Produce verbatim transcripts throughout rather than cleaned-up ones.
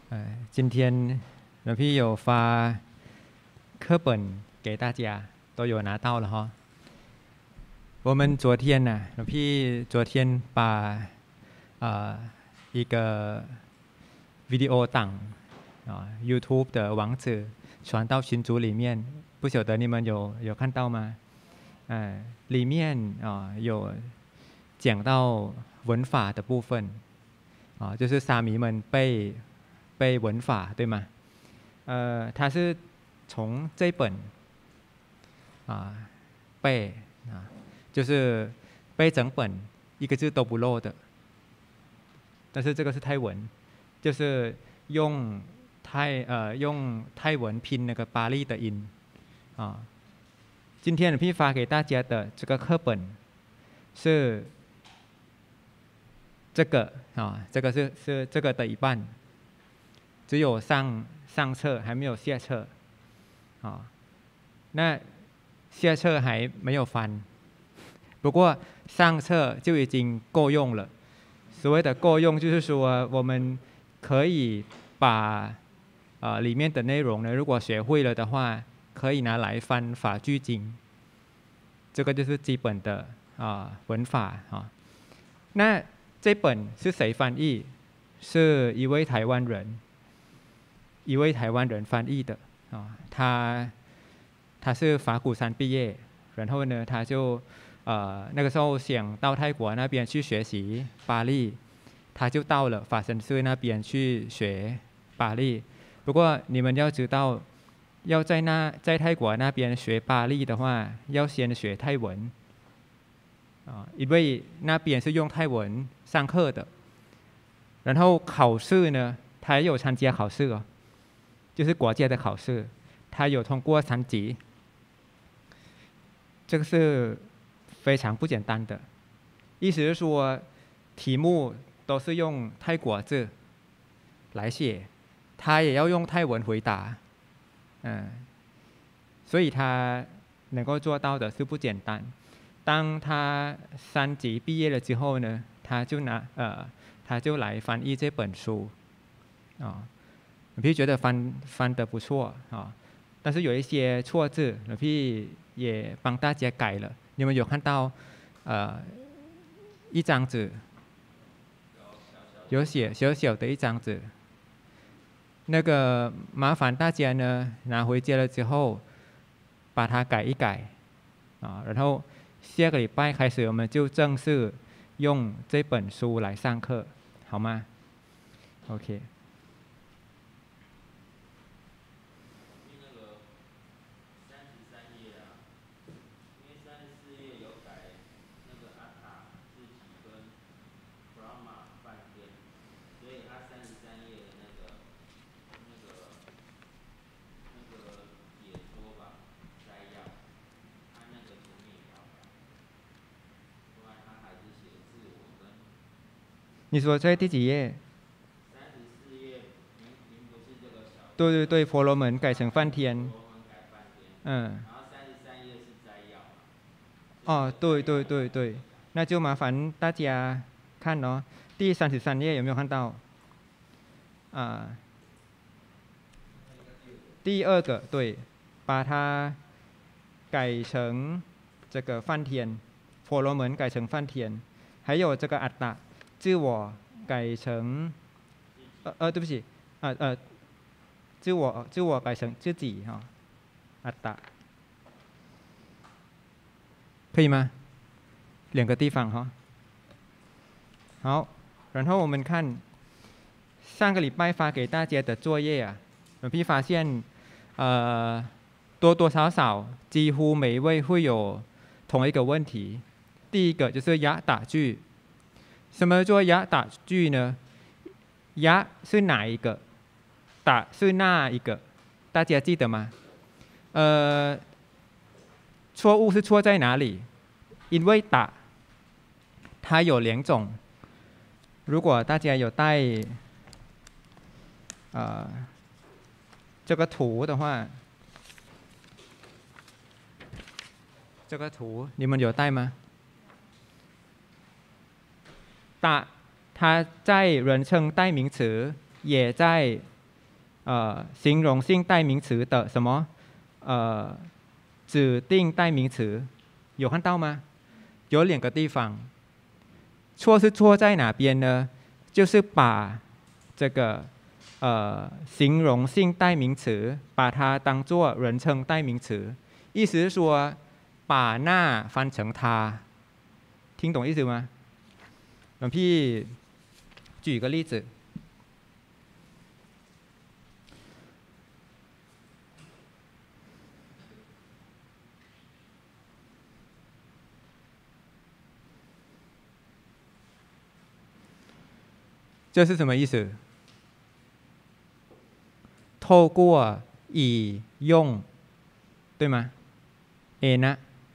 呃，今天老พี่有发课本给大家，都有拿到了哈。我们昨天呢，老พี่昨天把呃一个 video 档啊 YouTube 的网址传到群组里面，不晓得你们有有看到吗？呃，里面啊有讲到文法的部分啊，就是沙弥们背背文法，对吗？呃，它是从这本啊背啊，就是背整本一个字都不漏的。但是这个是泰文，就是用泰呃用泰文拼那个巴利的音啊。今天พี่发给大家的这个课本是这个啊，这个是是这个的一半，只有上上册还没有下册啊。那下册还没有翻，不过上册就已经够用了。所谓的够用，就是说我们可以把呃里面的内容呢，如果学会了的话，可以拿来翻法句经。这个就是基本的啊文法啊。那这本是谁翻译？是一位台湾人，一位台湾人翻译的啊。他他是法鼓山毕业，然后呢，他就呃那个时候想到泰国那边去学习巴利，他就到了法身寺那边去学巴利。不过你们要知道，要在那在泰国那边学巴利的话，要先学泰文啊，因为那边是用泰文上课的。然后考试呢，他也有参加考试哦，就是国家的考试，他有通过三级。这个是非常不简单的，意思是说题目都是用泰国字来写，他也要用泰文回答，嗯，所以他能够做到的是不简单。当他三级毕业了之后呢，他就拿呃，他就来翻译这本书，啊，我พี่觉得翻翻得不错啊，但是有一些错字，我พี่也帮大家改了。你们有看到呃一张纸，有写小小的一张纸，那个麻烦大家呢拿回家了之后，把它改一改啊，然后下个礼拜开始我们就正式用这本书来上课，好吗 ？OK。你说在第几页？对对对，婆罗门改成梵天。嗯。哦，对对对对，那就麻烦大家看哦，第三十三页有没有看到？啊，第二个对，把它改成这个梵天，婆罗门改成梵天，还有这个อัตตะ自我改成呃呃，对不起，呃呃，自我自我改成自己哈，อัตตะ可以吗？两个地方哈。好，然后我们看上个礼拜发给大家的作业啊，我พี่发现呃多多少少几乎每一位会有同一个问题。第一个就是呀打句，什么叫呀打句呢？呀是哪一个？打是那一个？大家记得吗？呃，错误是错在哪里？因为打它有两种，如果大家有带呃这个图的话，这个图你们有带吗？打它在人称代名词，也在呃形容性代名词的什么呃指定代名词，有看到吗？有两个地方，错是错在哪边呢？就是把这个呃形容性代名词把它当作人称代名词，意思是说把那翻成他，听懂意思吗？หลวงพี่举个例子，这是什么意思？透过以用，对吗？เอนะ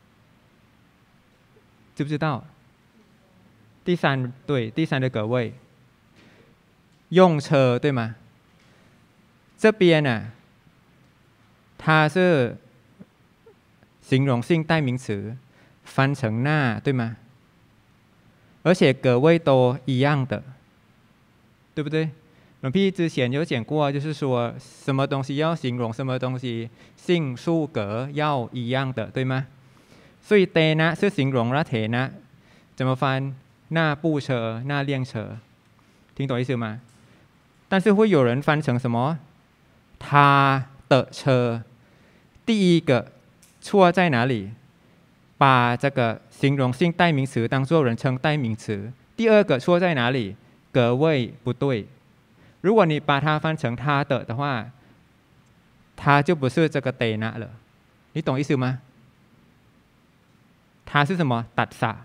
知不知道？第三对第三的格位，用车对吗？这边呢，它是形容性代名词，翻成那对吗？而且格位都一样的，对不对？หลวงพี่之前有讲过，就是说什么东西要形容什么东西，性数格要一样的，对吗？所以เตนะ是形容了เถนะ怎么翻？那部车，那辆车，听懂意思吗？但是会有人翻成什么？他的车。第一个错在哪里？把这个形容性代名词当作人称代名词。第二个错在哪里？格位不对。如果你把它翻成他的的话，它就不是这个เตนะ了。你懂意思吗？它是什么？ตัสสะ。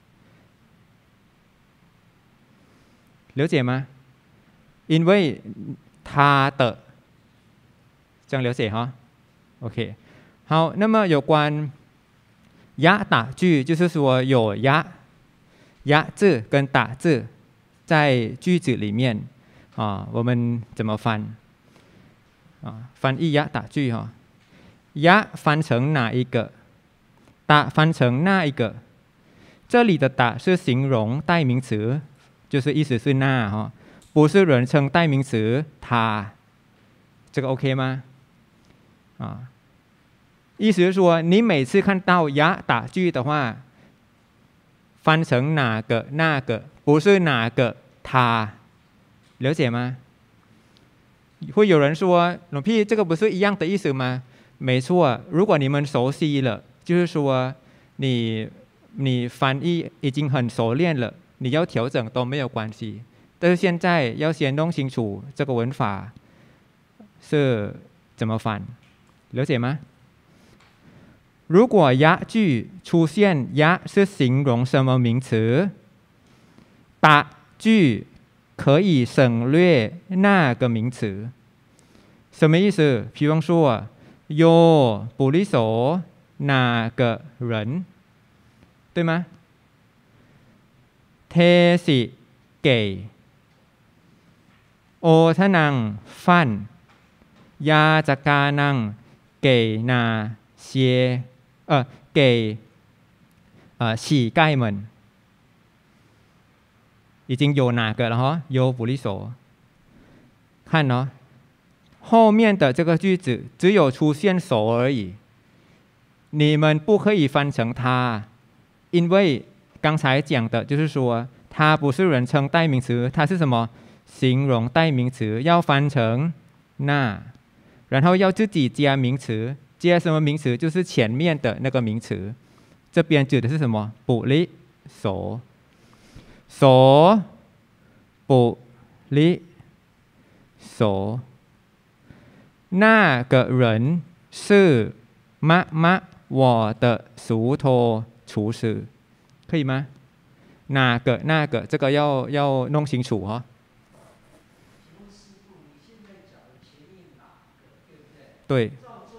了解吗？因为他的，这样了解哈 ？OK， 好，那么有关呀打句，就是说有呀呀字跟打字在句子里面啊，我们怎么翻啊？翻译呀打句哈，呀翻成哪一个？打翻成那一个？这里的打是形容代名词。就是意思是那哈，不是人称代名词他，这个 OK 吗？啊，意思是说你每次看到呀打句的话，翻成哪个那个，不是哪个他，了解吗？会有人说，หลวงพี่这个不是一样的意思吗？没错，如果你们熟悉了，就是说你你翻译已经很熟练了。你要调整都没有关系，但是现在要先弄清楚这个文法是怎么翻，了解吗？如果呀句出现呀是形容什么名词，打句可以省略那个名词，什么意思？比方说โยปุริโส那个人，对吗？เทสิเก๋โอทะนังฟันยาจักานังเก๋นาเชียเออเก๋呃乞丐们已经有哪个了哈？有ปุริโส看哦，后面的这个句子只有出现手而已，你们不可以翻成他，因为刚才讲的就是说，它不是人称代名词，它是什么？形容代名词，要翻成那，然后要自己加名词，加什么名词？就是前面的那个名词。这边指的是什么？ปุริโสโสปุริโส那个人是มะมะ我的熟头厨师。可以吗？哪个那个这个要要弄清楚哈、哦。对。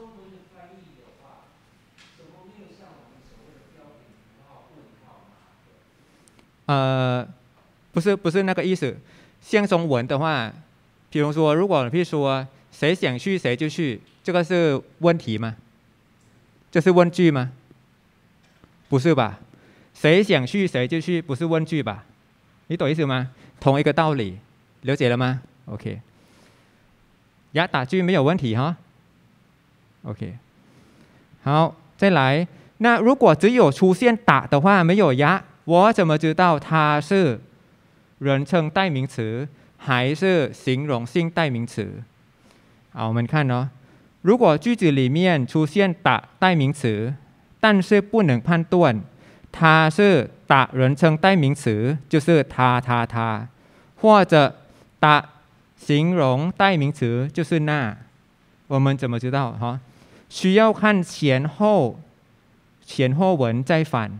呃，不是不是那个意思。像中文的话，比如说，如果譬如说谁想去谁就去，这个是问题吗？这是问句吗？不是吧？谁想去谁就去，不是问句吧？你懂意思吗？同一个道理，了解了吗 ？OK。 呀打句没有问题哈。OK， 好，再来。那如果只有出现打的话，没有呀，我怎么知道它是人称代名词还是形容性代名词？好，我们看哦，如果句子里面出现打代名词，但是不能判断它是打人称代名词，就是他他他，或者打形容代名词，就是那，我们怎么知道哈？需要看前后。前后文再翻，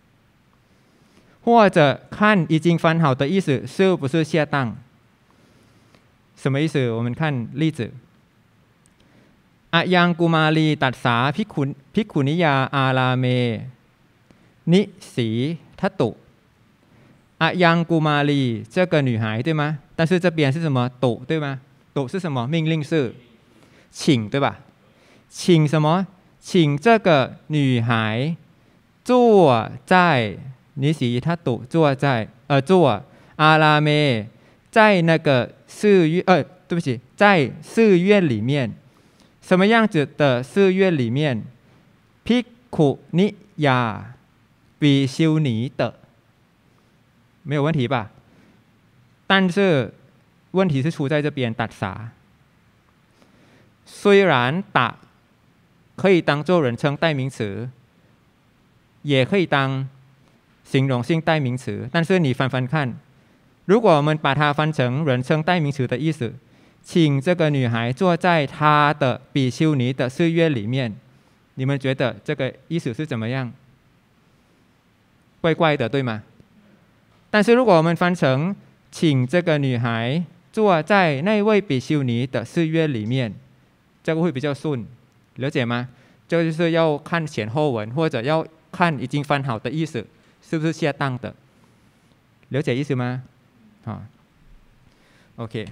或者看已经翻好的意思是不是恰当？什么意思？我们看例子。อะยังกุมารีตัสสาภิกขุภิกขุนิยาอาราเมนิสีทัตตุอะยังกุมารี这个女孩对吗？但是这边是什么？ตุ对吗？ตุ是什么？命令是请对吧？请什么？请这个女孩坐在尼西他赌坐在呃坐阿拉梅在那个寺院呃对不起在寺院里面，什么样子的寺院里面？ภิกขุนิยา比修尼的，没有问题吧？但是问题是出在这边ตัดสา虽然打可以当做人称代名词，也可以当形容性代名词。但是你翻翻看，如果我们把它翻成人称代名词的意思，请这个女孩坐在她的比丘尼的寺院里面，你们觉得这个意思是怎么样？怪怪的，对吗？但是如果我们翻成请这个女孩坐在那位比丘尼的寺院里面，这个会比较顺。了解吗？这个就是要看前后文，或者要看已经翻好的意思是不是恰当的。了解意思吗？好 ，OK。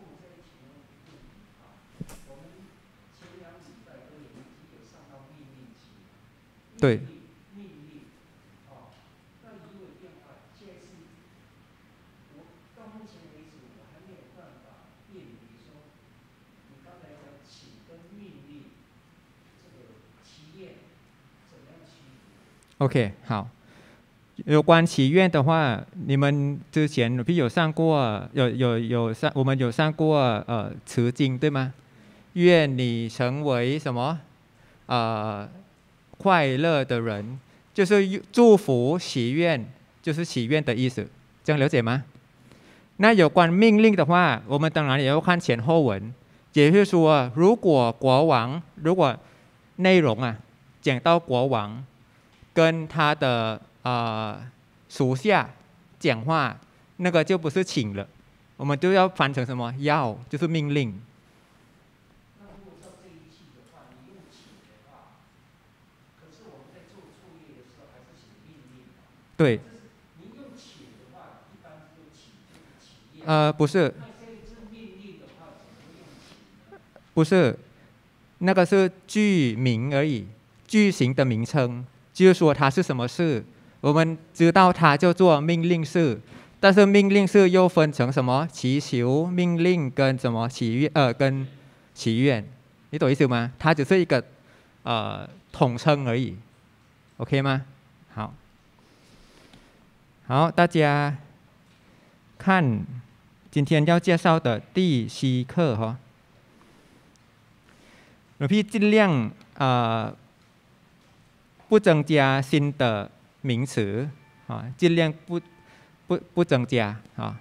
对。OK， 好。有关祈愿的话，你们之前พี่有上过，有有有上，我们有上过呃词经对吗？愿你成为什么？呃，快乐的人，就是祝福祈愿，就是祈愿的意思，这样了解吗？那有关命令的话，我们当然也要看前后文，也就是说，如果国王，如果内容啊讲到国王。跟他的呃属下讲话，那个就不是请了，我们就要翻成什么？要，就是命令。对。呃，不是。不是，那个是句名而已，句型的名称。就是说它是什么事，我们知道它叫做命令式，但是命令式又分成什么祈求命令跟什么祈愿呃跟祈愿，你懂意思吗？它只是一个呃统称而已 ，OK 吗？好，好，大家看今天要介绍的第七课哈，หลวงพี่尽量呃。不增加新的名词啊，尽量不不不增加啊。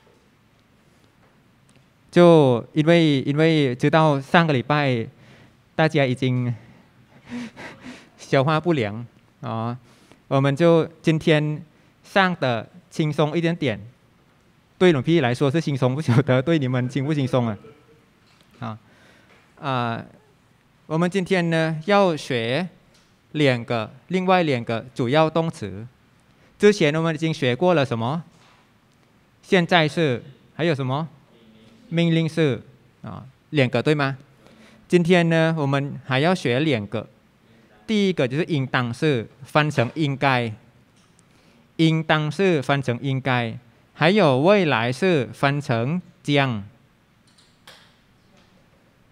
就因为因为知道上个礼拜大家已经消化不良啊，我们就今天上的轻松一点点。对หลวงพี่来说是轻松，不晓得对你们轻不轻松啊？啊啊，我们今天呢要学。两个，另外两个主要动词，之前我们已经学过了什么？现在式，还有什么？命令式啊，两个对吗？今天呢，我们还要学两个。第一个就是应当式，翻成应该；应当式翻成应该，还有未来式翻成将。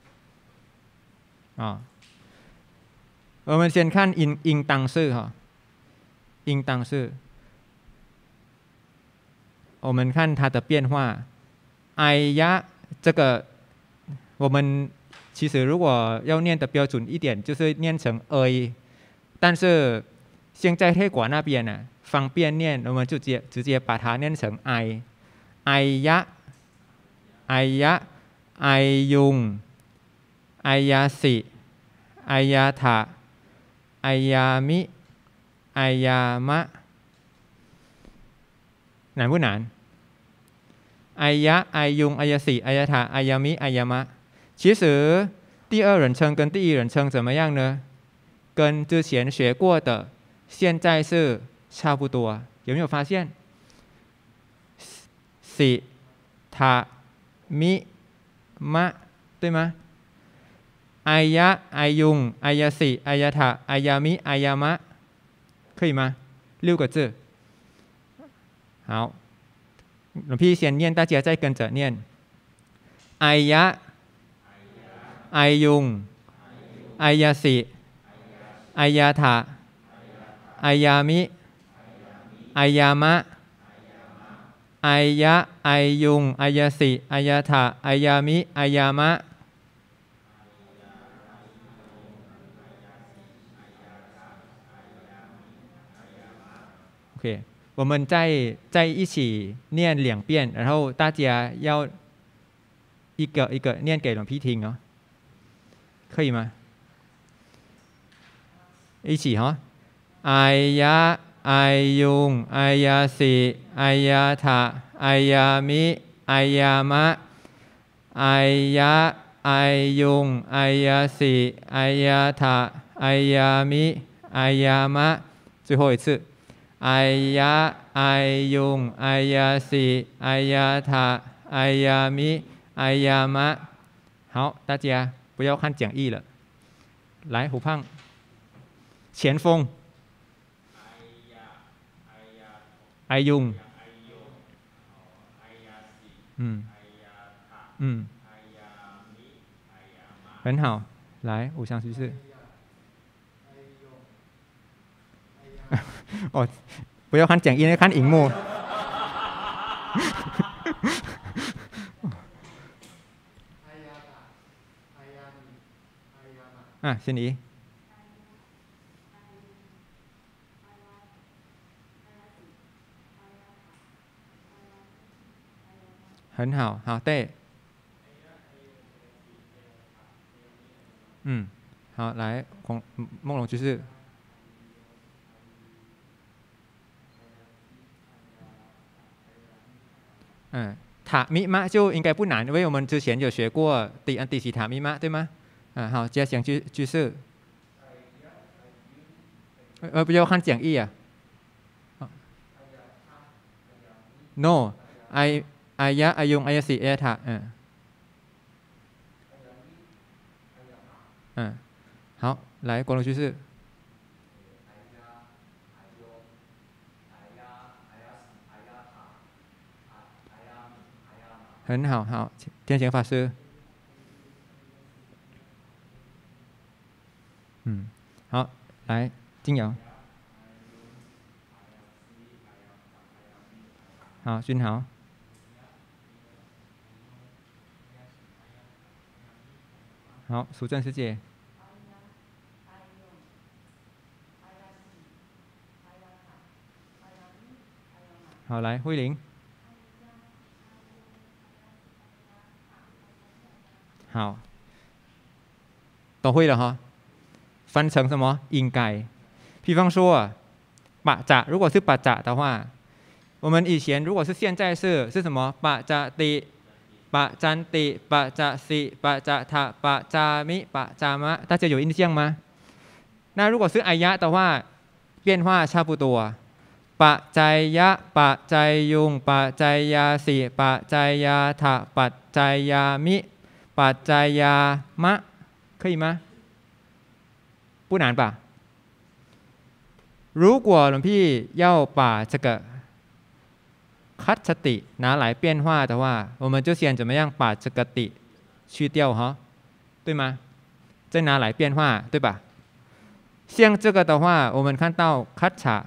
啊。我们先看应应当式哈，应当式。我们看它的变化，哎呀，这个我们其实如果要念的标准一点，就是念成 ơi， 但是现在泰国那边呢，方便念，我们就直接直接把它念成 ai， 哎呀，哎呀，哎ยุง 哎呀สิ 哎呀ถะ 哎呀มิ 哎呀มะ难不难？哎呀、哎用、哎呀喜、哎呀塔、哎呀咪、哎呀嘛，其实第二人称跟第一人称怎么样呢？跟之前学过的现在是差不多，有没有发现？喜、塔、咪、嘛，对吗？哎呀、哎用、哎呀喜、哎呀塔、哎呀咪、哎呀嘛，可以吗？六个字。好。หลวงพี่เซียนเนียน大家再跟着念ไอยะไอยุงไอยาสิไอยาถะไอยามิไอยามะไอยะไอยุงไอยาสิไอยาถะไอยามิไอยามะโอเค我们再再一起念两遍，然后大家要一个一个念给龙皮听哦，可以吗？一起哈、哦，哎呀，哎用，哎呀西，哎呀塔，哎呀咪，哎呀嘛，哎呀，哎用，哎呀西，哎呀塔，哎呀咪，哎呀嘛，最后一次。哎呀，哎用，哎呀西，哎呀塔，哎呀咪，哎呀嘛。好，大家不要看讲义了。来，胡胖，前锋。哎用。嗯。嗯。很好，来，五项趋势。哦，不要看讲义，看荧幕。啊，心里。很好，好，对。嗯，好，来，孔梦龙居士。嗯，塔密码就应该不难，因为我们之前有学过第 安第西塔密码，对吗？啊，好，接下句句式。呃，不要看讲义啊。No， ไออายะอายุงอายสิเอถะ嗯嗯，好，来，广东句式。很好，好，天贤法师。嗯，好，来，金瑶。好，君豪。好，苏正师姐。好，来，慧玲。好，都会了哈。翻成什么？应该。比方说，ปะจะ如果是ปะจะ的话，我们以前如果是现在式是什么？ปะจะติปะจันติปะจะสิปะจะทะปะจามิปะจามะ大家有印象吗？那如果是อายะ的话，变化差不多。ปัจจัยยะปัจจัยยุงปัจจัยยาสิปัจจัยยาถะปัจจัยยามิปัจจัยยามะ可以吗？不难吧？如果หลวงพี่要把这个คัตติ拿来变化的话，我们就先怎么样把这个ติ去掉哈，对吗？ 在哪来变化，对吧？像这个的话，我们看到คัจฉะ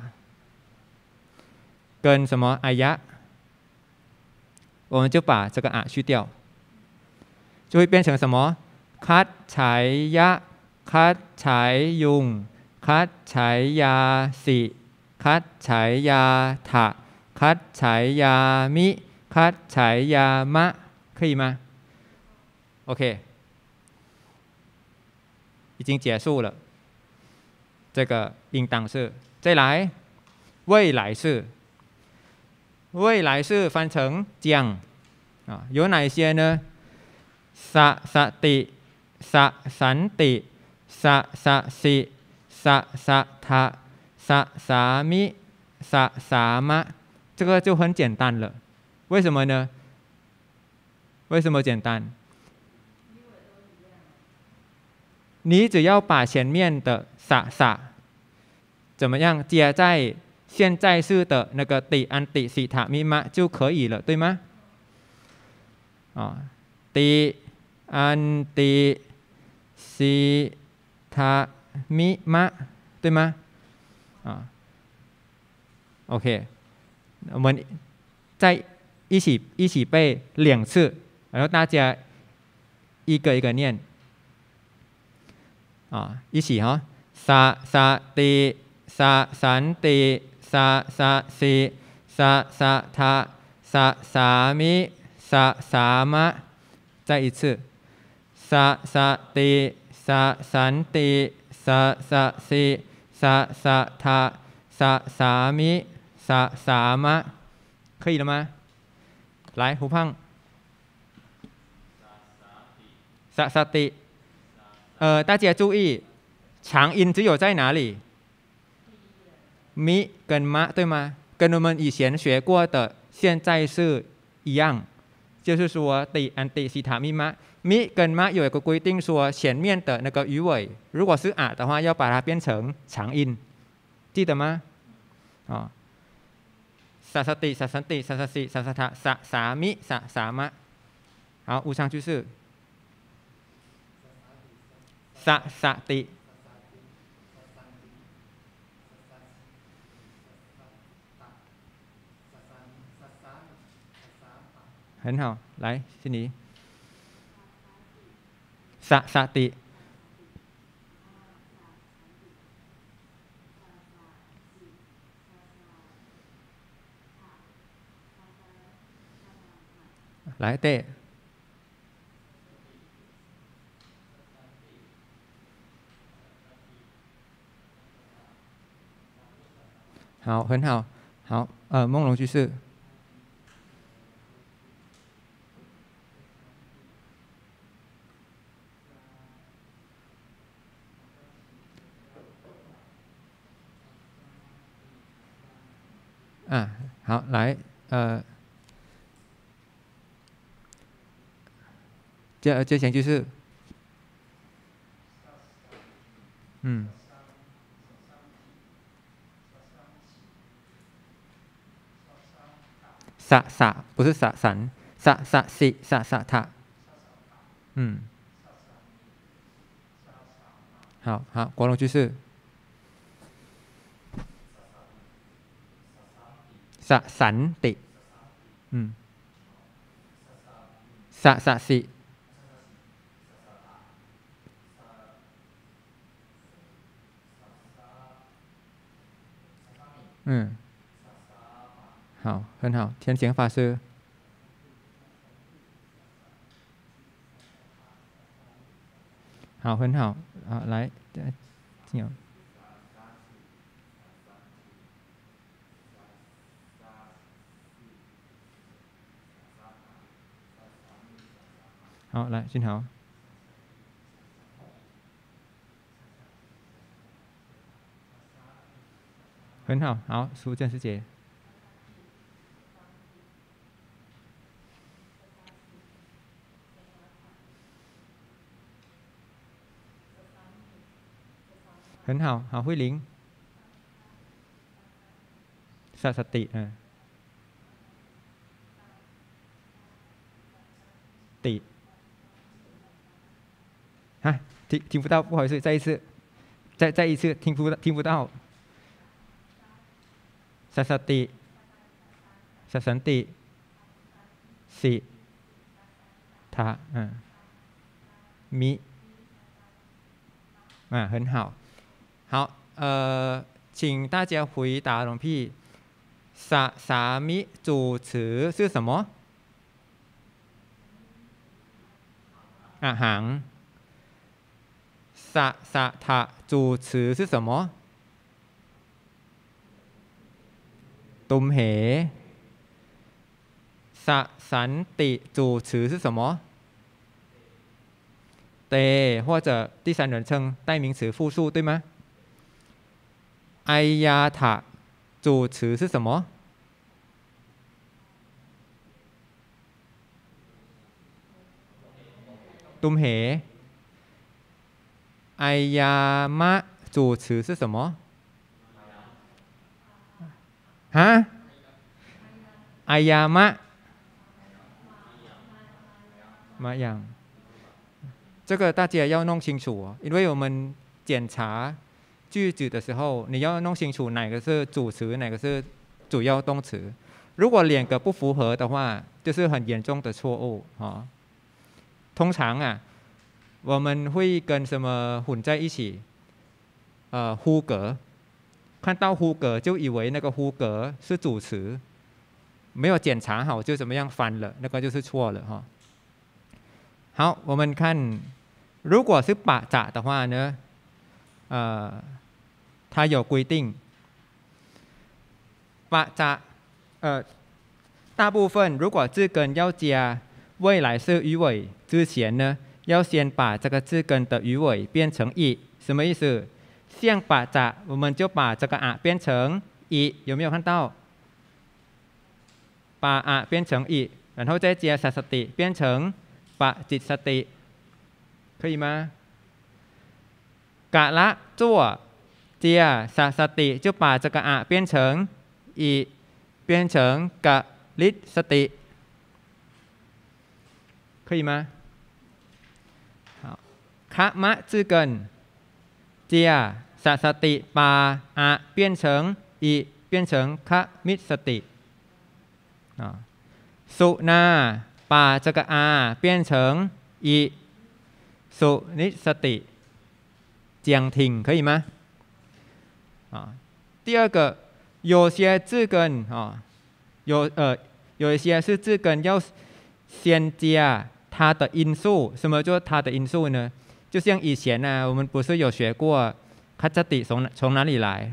跟什么อายะ，我们就把这个啊去掉，就会变成什么คัดฉายยะคัดฉายยุงคัดฉายยาสิคัดฉายยาถะคัดฉายยามิคัดฉายยามะ可以吗 ？OK， 已经结束了。这个应当是再来未来式，未来式翻成将啊，有哪些呢？สสติสสันติสสสิสสทะสสามิสสามะ这个就很简单了。为什么呢？为什么简单？你只要把前面的สส怎么样接在现在式的那个ติอันติสิทามิมะ就可以了，对吗？啊，ติอันติสิทามิมะ对吗？啊 ，OK， 我们再一起一起背两次，然后大家一个一个念啊，一起哈，สสติสสันติสสสิสสทะสสามิสสามะ再一次สสติสสันติสสสิสสทะสสามิสสามะ可以了吗？来，胡胖。สสติ呃，大家注意，长音只有在哪里？咪跟嘛，对吗？跟我们以前学过的现在是一样，就是说ติอันติสิทามิมะ咪跟嘛有一个规定说前面的那个鱼尾，如果是啊的话，要把它变成长音，记得吗？啊、哦，สัสติสัสสันติสัสสสิสัสสทะสสามิสสามะ好，无上句式สสติ很好，来，悉尼，สสติ来，对，好，很好，好，呃，梦龙居士。啊，好，来，呃，这这前就是，嗯，สส不是สสันสสสิสสทะ嗯，好好，国龙居士，สสันติ嗯，สสสิ嗯，好，很好，天贤法师，好，很好，啊，来，这样。好，来，俊豪，很好，好，苏正师姐，很好，好，慧玲，สสติอ่าติฮะ听听不到，不好意思，再一次，再再一次，听不听不到。สัสติสัสันติสิทะมิ啊，很好，好，呃，请大家回答龙屁，สสามิ主词是什么？อาหังสสทะ主词是什么？ตุมเหสสันติ主词是什么？เต或者第三人称代名词复数，对吗？ไอยาถะ主词是什么？ตุมเหไอยามะ主词是什么？哈？ไอยามะมาอย่าง这个大家要弄清楚哦，因为我们检查句子的时候，你要弄清楚哪个是主词，哪个是主要动词。如果两个不符合的话，就是很严重的错误啊。通常啊，我们会跟什么混在一起？呃，呼格，看到呼格就以为那个呼格是主词，没有检查好就怎么样翻了，那个就是错了哈。好，我们看。如果是ปะจะ的话呢，呃，它有规定，ปะจะ呃，大部分如果字根要加未来式语尾之前呢，要先把这个字根的语尾变成一，什么意思？像ปะจะ我们就把这个啊变成一，有没有看到？把啊变成一，然后再加สัสติ变成ปะจิตสติ可以吗？กะละจั่วเจียสัสติ就把这个啊变成一，变成กะลิสติ可以吗？好，คะมะ字根เจียสัสติปาอะ变成一，变成คะมิสติ啊，สุนา把这个啊变成一。สุนิสติ讲挺可以吗？啊，第二个，有些字根啊，有呃有一些是字根要先加它的因素，什么叫它的因素呢？就像以前呢、啊，我们不是有学过คัจติ从从哪里来？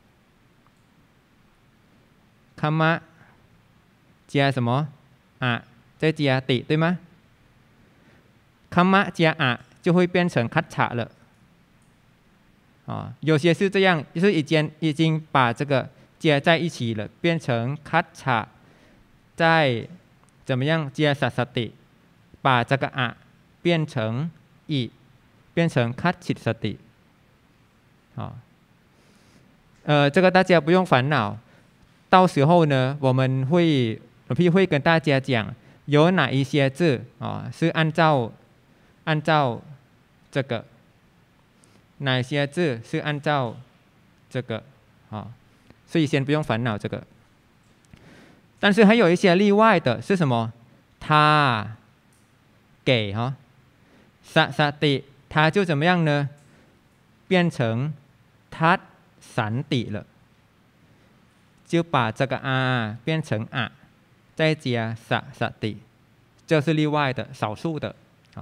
คัมมะ加什么啊？再加ติ对吗？คัมมะ加啊。就会变成คัจฉะ了，啊，有些是这样，就是已经已经把这个接在一起了，变成คัจฉะ，再怎么样接สัสติ，把这个啊变成一，变成คัจฉิสติ，啊，呃，这个大家不用烦恼，到时候呢，我们会我พี่会跟大家讲，有哪一些字啊是按照按照这个哪些字是按照这个啊？所以先不用烦恼这个。但是还有一些例外的是什么？他给哈สัสติ，他就怎么样呢？变成ทัศสันติ了，就把这个啊变成啊，再加สัสติ，这是例外的，少数的。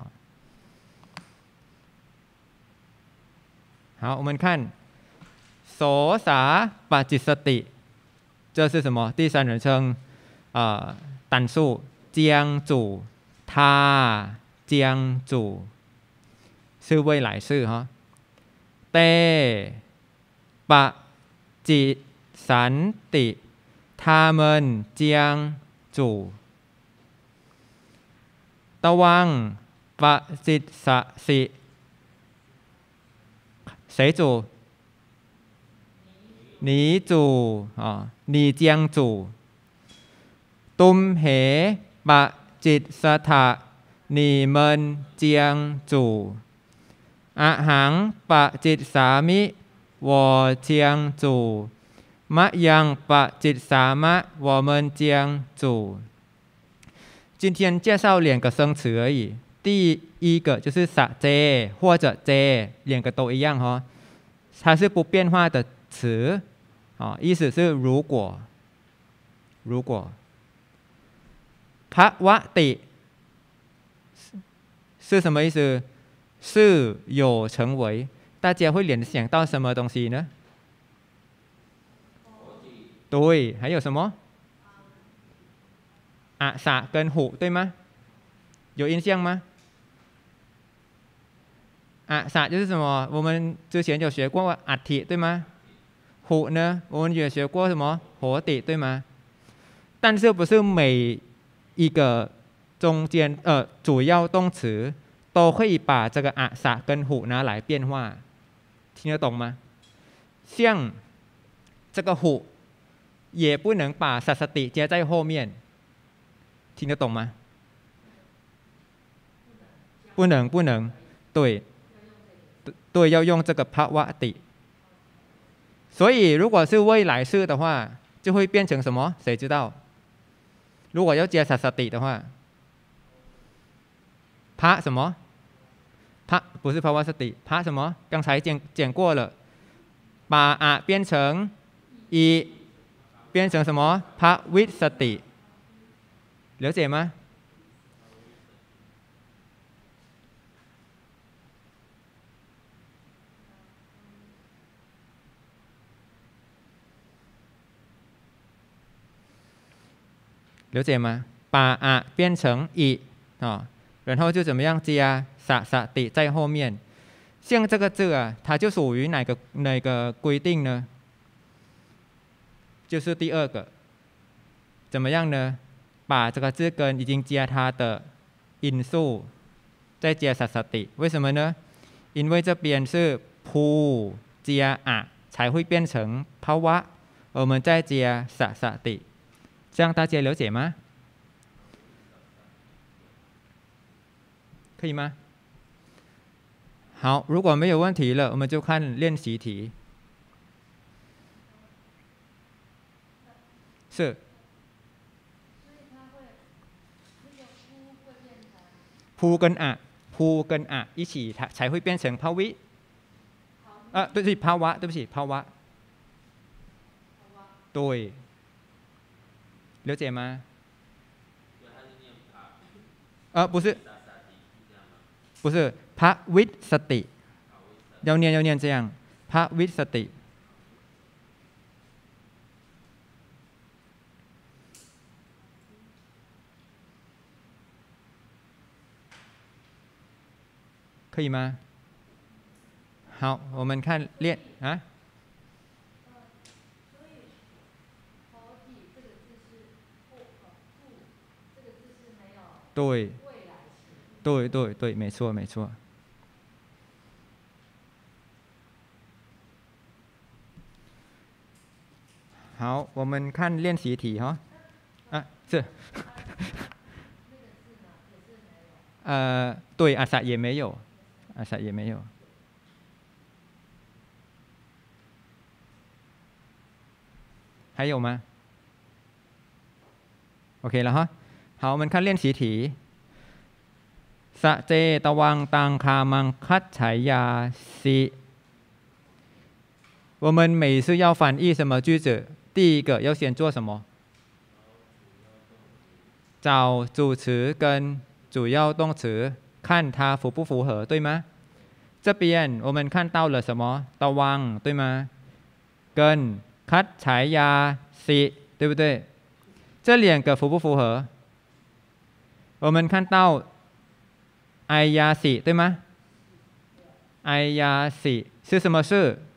好，我们看โสสาปจิสติ，这是什么？第三人称啊、呃，单数将主，他将主是未来式哈。เตปจิสันติ他们将主ตะวังปจิสสิ谁主？你主啊，你将主。ตุมเหปจิตสถะ你们将主。 อะหังปะจิตสามิ我将主มะยังปะจิตสามะ我们将主今天介绍两个生词而已第一个就是สะเจ或者เจ两个都一样哈它是不变化的词啊意思是如果如果ภวติ是什么意思是有成为大家会联想到什么东西呢对还有什么อะสะ跟หุ对吗有印象吗อะสะ就是什么我们之前有学过อัฏฐิ对吗หุ呢我们也学过什么โหติ对吗但是不是每一个中间呃主要动词都可以把这个อะสะ跟หุ拿来变化听得懂吗像这个หุ也不能把สัสติ接在后面听得懂吗不能不能对对要用这个ภวติ所以如果是未来式的话就会变成什么谁知道如果要接สัสติ的话พระ什么พระ不是ภวสติพระ什么刚才讲讲过了把อะ变成อี变成什么ภวิสติ了解吗了解吗把啊变成一啊然后就怎么样加สะสติ在后面像这个字啊它就属于哪个哪个规定呢就是第二个怎么样呢把这个字根已经加它的因素再加สัสติ为什么呢因为这边是ภู加อะ才会变成ภวะ我们再加สัสติ这样大家了解吗可以吗好如果没有问题了我们就看练习题是ภู跟อะภู跟อะ一起才会变成ภวิ啊对不起ภาวะ对不起ภาวะ对了解吗呃不是不是ภวิสติ要念要念这样ภวิสติ可以吗好我们看练啊对对对对没错没错好我们看练习题哈啊是呃对อาสะ也没有อาสะ也没有还有吗 OK 了哈好我们看练习题สะเจตวังตังคามังคัจฉายาสิ我们每次要翻译什么句子第一个要先做什么找主词跟主要动词看它符不符合对吗这边我们看到了什么ตะวัง对吗跟คัจฉายาสิ对不对这两个符不符合我们看到ไอยาสิ对吗ไอยาสิ是什么事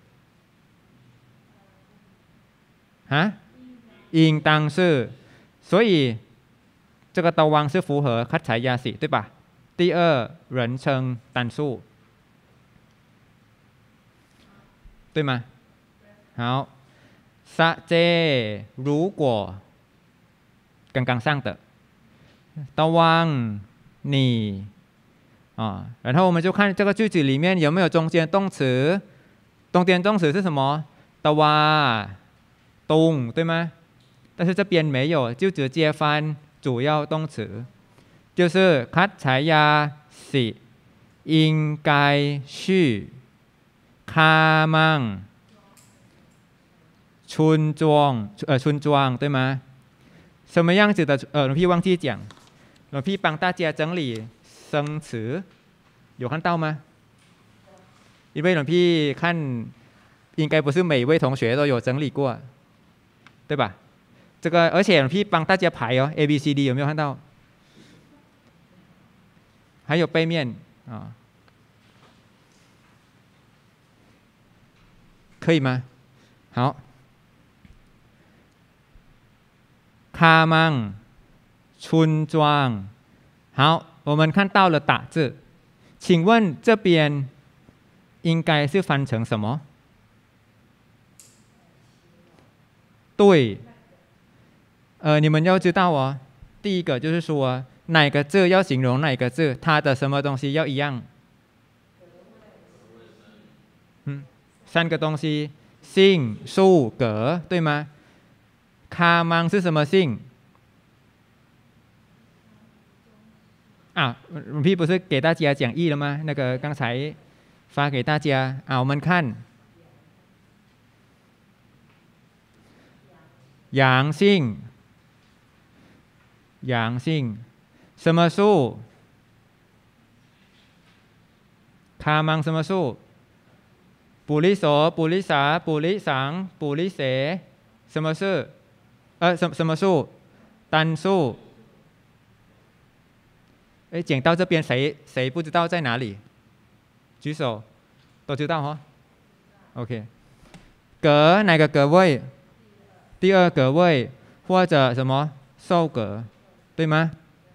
啊应当是所以这个ตะวัง是符合คัจฉายาสิ对吧第二人称单数对吗好สะเจ如果刚刚上的ตะวัง你啊，然后我们就看这个句子里面有没有中间动词，中间动词是什么？ตะวาตุง对吗？但是这边没有，就直接翻主要动词，就是คัดฉายาสิ应该去คามังชุนจวง呃ชุนจวง对吗？什么样子的呃，龙พี่忘记讲，龙พี่帮大家整理生词，有看到吗？因为龙พี่看应该不是每一位同学都有整理过，对吧？这个而且龙พี่帮大家排哦 ，A B C D 有没有看到？还有背面啊，可以吗？好，คามังชุนจวง好，我们看到了打字，请问这边应该是翻成什么？对，呃，你们要知道哦，第一个就是说哪个字要形容哪个字，它的什么东西要一样？嗯，三个东西，姓、数、格，对吗？คามัง是什么姓？啊，龙พี่不是给大家讲义了吗？那个刚才发给大家啊，我们看阳性，阳性，什么数？คามัง什么数？ปุริโสปุริสาปุริสังปุริเส什么是？呃，什什么数？单数。哎，讲到这边，谁谁不知道在哪里？举手，都知道哈。OK， 格哪个格位？第二格位或者什么受格，对吗？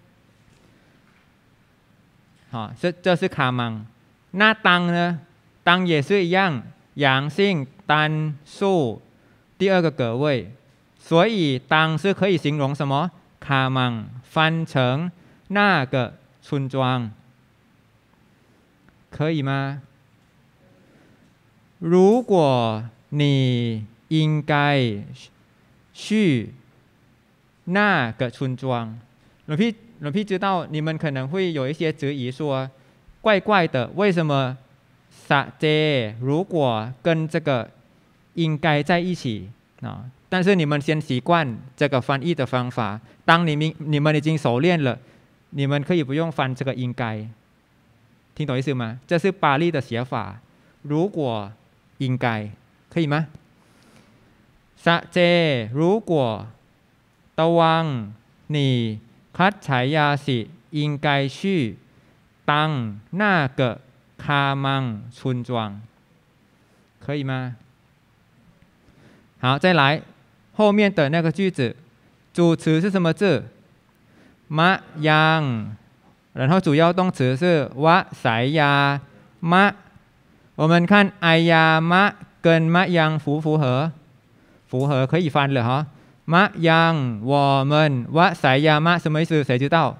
好，这这是คามัง。那当呢？当也是一样，阳性单数，第二个格位。所以当是可以形容什么？คามัง翻成那个村庄，可以吗？如果你应该去那个村庄，龙พี่龙พี่知道你们可能会有一些质疑说，怪怪的，为什么สะเจ如果跟这个应该在一起啊？但是你们先习惯这个翻译的方法，当你们你们已经熟练了，你们可以不用翻这个应该，听懂意思吗？这是巴利的写法，如果应该可以吗？สะเจ如果ตะวัง你คัดฉายาสิ应该去当那个คามัง村庄，可以吗？好，再来后面的那个句子，主词是什么字？มะยัง然后主要动词是วะสายยามะ我们看ไอยามะ跟มะยัง符不符合？符合，可以翻了哈。มะยัง我们วะสายยามะ什么意思？谁知道？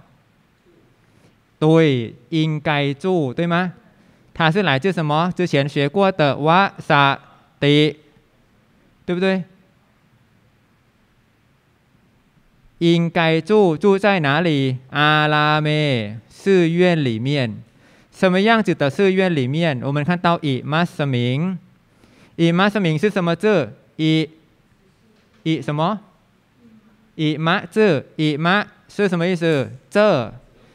对，应该住，对吗？它是来自什么？之前学过的วะสติ对不对？应该住住在哪里？阿拉梅寺院里面。什么样子的寺院里面？我们看到以มัสมิง以มัสมิง是什么字？以以什么？以มะ字以มะ是什么意思？这。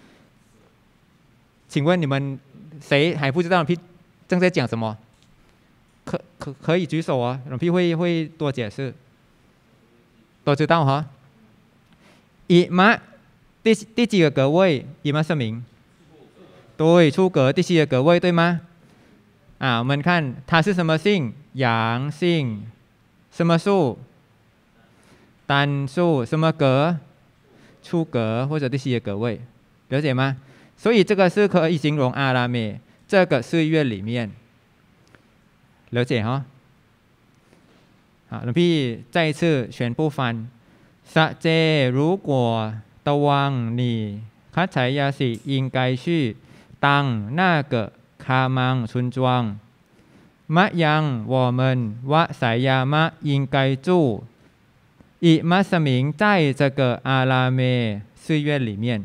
请问你们谁还不知道พี่正在讲什么？可可可以举手啊，พี่会会多解释。都知道哈。以มะ第第几个格位？以มัสมิง。对，出格第七个格位对吗？啊，我们看它是什么姓？阳性。什么数？单数。什么格？出格或者第七个格位，了解吗？所以这个是可以形容阿拉美这个寺院里面，了解哈？好，หลวงพี่再一次全部翻。สะเจ如果ตะวัง你คัดฉายาสิ应该去当那个卡芒村庄么样我们瓦塞亚玛应该住以马สมิง在这个阿拉梅寺院里面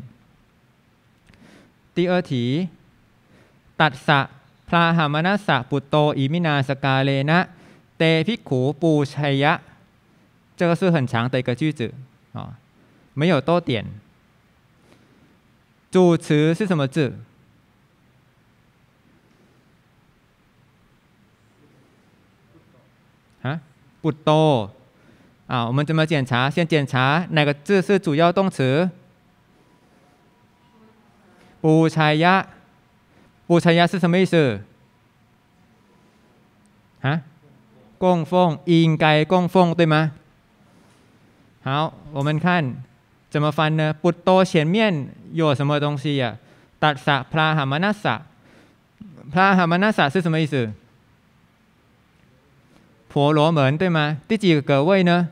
第二题ตัสสะพระหามนัสสะปุตโตอิมินาสกาเลนะเตภิกขุปูชัยยะ这个是很长的一个句子啊，没有多点。主词是什么字？啊，ปุตโต啊，我们怎么检查？先检查哪个字是主要动词。ปูชัยยะปูชัยยะ是什么意思？啊，供奉应该供奉，对吗？好，我们看怎么翻呢？ปุตโต前面有什么东西呀？ตัสสะพระหามนัสสะพระหามนัสสะ是什么意思？婆罗门，对吗？第几个格位呢？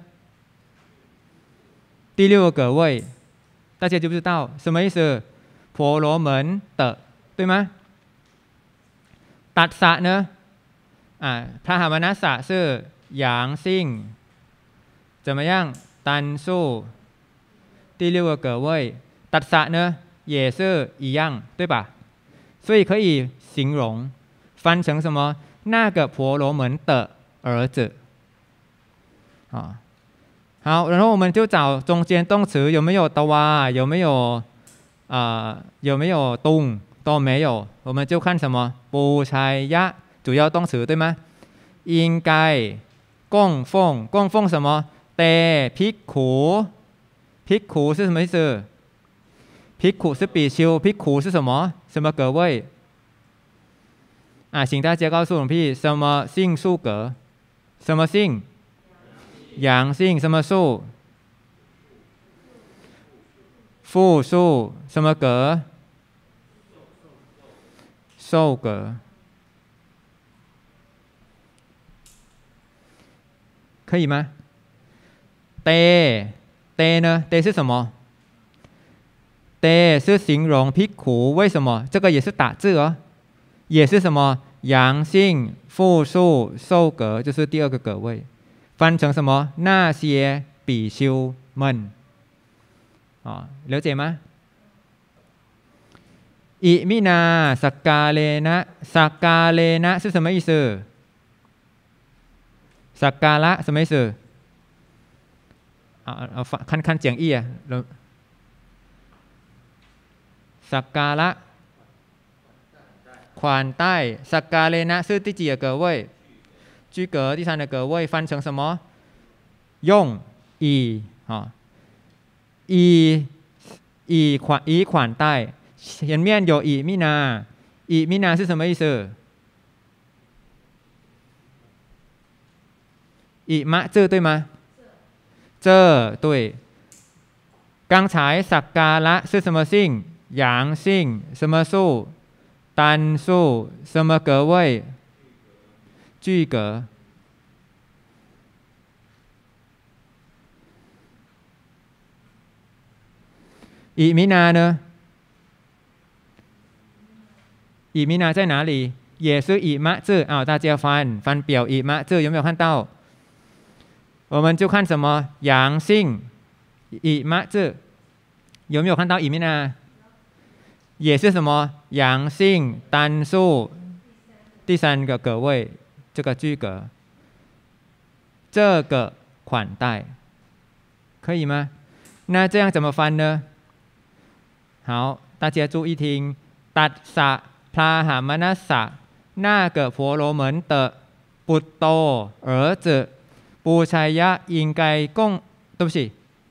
第六个格位，大家知不知道什么意思？婆罗门的，对吗？ตัสสะ呢？啊，พระหามนัสสะ是阳性，怎么样？单数，第六个格位，ตัสสะ呢也是一样，对吧？所以可以形容翻成什么？那个婆罗门的儿子。啊，好，然后我们就找中间动词有没有ตวา有没有啊、呃、有没有动都没有，我们就看什么ปูชัยยะ主要动词对吗？应该供奉供奉什么？เตภิกขุภิกขุ是什么意思？ภิกขุ是比丘，ภิกขุ是什么？什么格位？啊，请大家告诉我们，什么性数格？什么性？阳性。什么数？复数。什么格？受格。可以吗？เตเต呢？เต是什么？때是形容ภิกขุ，为什么？这个也是打字哦，也是什么阳性复数受格，就是第二个格位，翻成什么？那些比丘们，啊，了解吗？อิมินาสักกาเลนะสักกาเลนะ是什么意思？สักการะ什么意思？啊啊，看看讲义啊。สักการะ款待สักกาเลนะ是第几个格位？居格第三个格位，翻成什么？用以啊，以以款以款待，前面有以密娜，以密娜是什么意思？以嘛这对吗？这对。刚才สักการะ是什么性？阳性。什么数？单数。什么格位？句格。以弥拿呢？以弥拿在哪里？也是以嘛字啊，大家翻翻表以嘛字有没有看到？我们就看什么阳性以嘛字，有没有看到以弥拿？也是什么阳性单数，第三个格位这个句格，这个款待，可以吗？那这样怎么翻呢？好，大家注意听，ตัสสะพระหามนัสสะ那个婆罗门的ปุตโต儿子ปูชัยยะ应该供，对不起，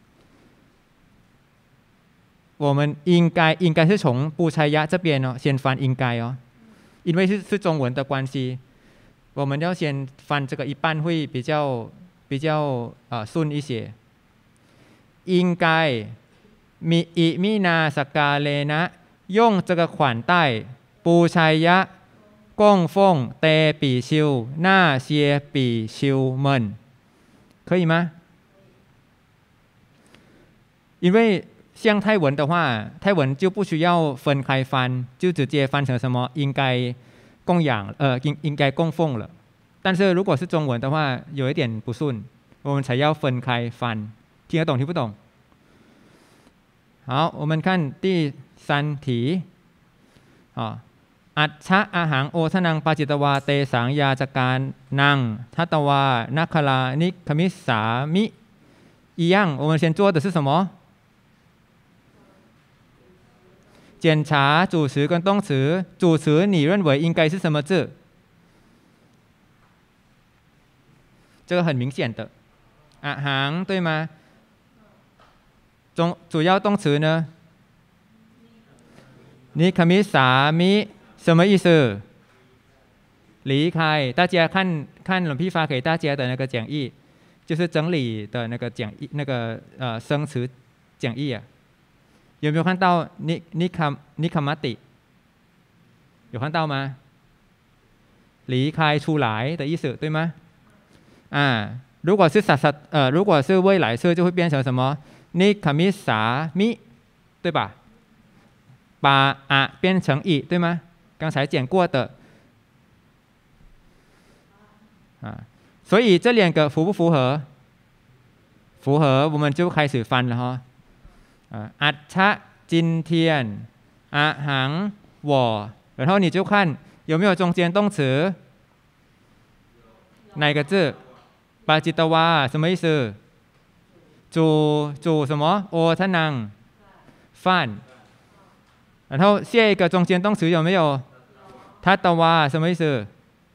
我们应该应该是从ปูชัยยะ这边哦，先翻应该哦，因为是是中文的关系，我们要先翻这个一半会比较比较呃顺一些。应该มีอิมินาสกาเลนะ用这个款待ปูชัยยะ供奉เต比丘那些比丘们，可以吗？因为像泰文的话，泰文就不需要分开翻，就直接翻成什么应该供养，呃，应应该供奉了。但是如果是中文的话，有一点不顺，我们才要分开翻。听得懂听不懂？好，我们看第三题啊。อัจฉะอาหังโอทนังปาจิตวาเตสังยาจการนังทัตวานัคลานิคมิสามิ一样我们先做的是什么？检查主词跟动词，主词你认为应该是什么字？这个很明显的，啊行对吗？中主要动词呢？นิคมิสามิ什么意思？离开。大家看看龙皮发给大家的那个讲义，就是整理的那个讲义，那个呃生词讲义啊，有没有看到นินิคนิคมัตติ？有看到吗？离开出来的意思，对吗？啊，如果是สัต呃，如果是未来式，就会变成什么？นิคมิสามิ，对吧？把啊变成一，对吗？刚才讲过的啊，所以这两个符不符合？符合，我们就开始翻了哈。啊，อัจฉะ今天，啊行我，然后你就看有没有中间动词，哪个字？ปาจิตวา什么意思？主主什么？โอทนัง饭。然后下一个中间动词有没有？ทัตวา什么意思？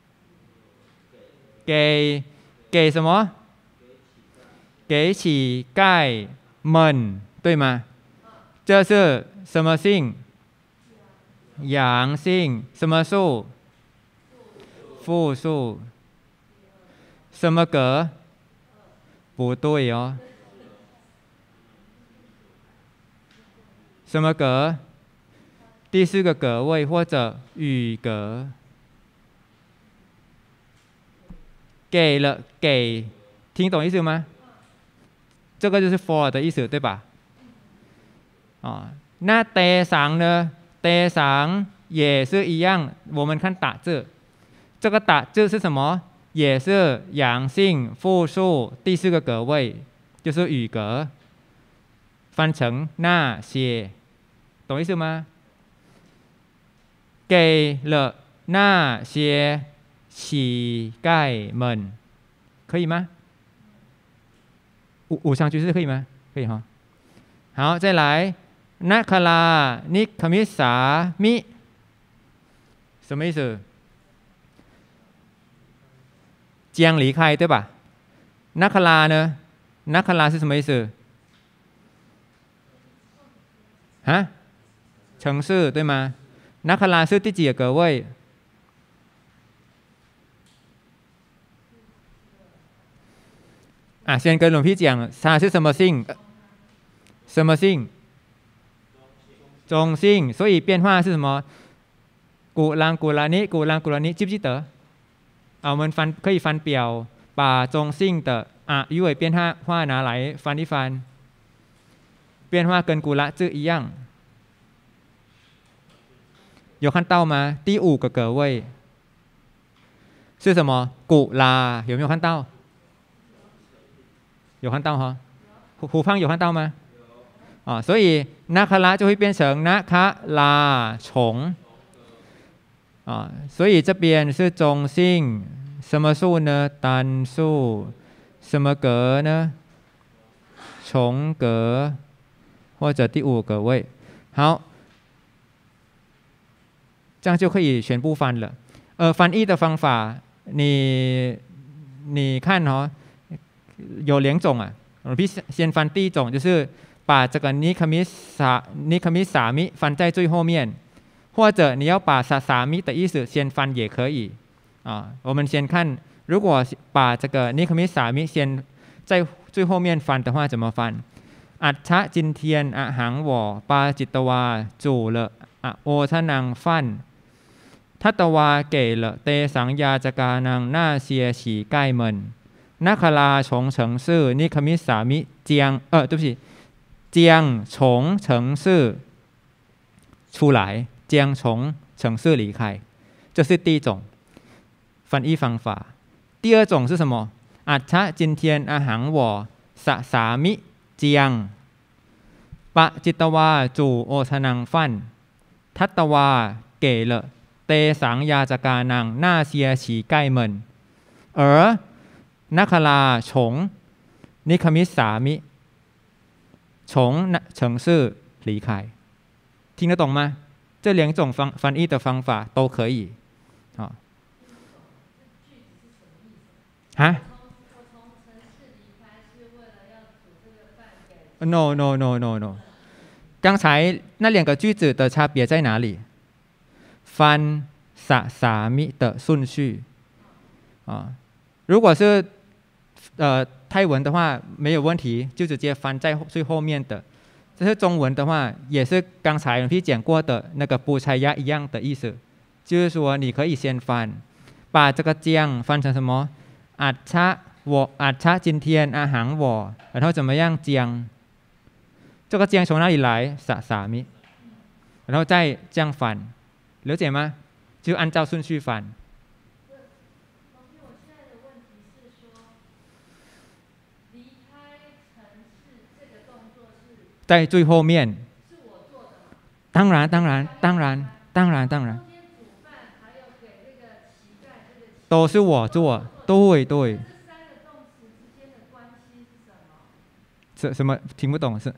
给给什么？给乞丐们，对吗？这是什么性？阳性。什么数？复数。什么格？不对哦。什么格？第四个格位或者语格。给了给，听懂意思吗？这个就是 for 的意思，对吧？啊，那เตสัง呢？เตสัง也是一样，我们看打字，这个打字是什么？也是阳性复数，第四个格位就是语格，翻成那些，懂意思吗？给了那些乞丐们，可以吗？五五上句式可以吗？可以哈。好，再来，นัคลานิคมิสามิ，什么意思？将离开，对吧？นัคลา呢？นัคลา是什么意思？啊？城市对吗？นัคลา是第几个格位？啊，先跟龙皮讲，它是什么性？什么性？中性，所以变化是什么？กุลังกุลานิกุลังกุลานิ记不记得？啊，我们翻可以翻表，把中性的啊鱼尾变化化拿来翻一翻，变化跟古拉字一样。有看到吗？第五个格位是什么？古拉，有没有看到？有看到哈？胡胡胖有看到吗？啊，所以นัคละ就会变成นัคลา虫啊，所以这边是中性，什么数呢？单数，什么格呢？重格或者第五个位。好，这样就可以全部翻了。呃，翻译的方法，你你看哦，有两种啊。我们先翻第一种，就是把这个นิคมิสานิคมิสามิ翻在最后面，或者你要把สาสามิ的意思先翻也可以啊。我们先看，如果把这个นิคมิสามิ先在最后面翻的话，怎么翻？อัจฉะจินเทียนอะหัง我ปาจิตวา主了อะโอทนัง饭ทัตวา给了เตสังยาจกานัง那些乞丐们นัคลา从城市นิคมิสามิ将呃对不起将从城市出来，将从城市离开，这是第一种翻译方法。第二种是什么？อัฐจินเทียนอาหังวอสะสามิ将ปะจิตวาจูโอทนังฟันทัตตวา给了เตสังยาจกานังหน้าเสียฉีใกล้เมิน而นัคลา从นิคมิสามิ从城市离开，听得懂吗？这两种方翻译的方法都可以。好，啊 ？No no no no no， 刚才那两个句子的差别在哪里？翻สสามิ的顺序啊，如果是呃泰文的话没有问题，就直接翻在最后面的。这是中文的话，也是刚才พี่讲过的那个ปูชัยยะ一样的意思，就是说你可以先翻，把这个将翻成什么？อัฏฐ我อัฏฐจินเทียนอาหัง我，然后怎么样将？这个将从哪里来？สสามิ，然后再这样翻，了解吗？就按照顺序翻。在最后面，当然，当然，当然，当然，当然，都是我做，对对。什什么听不懂是？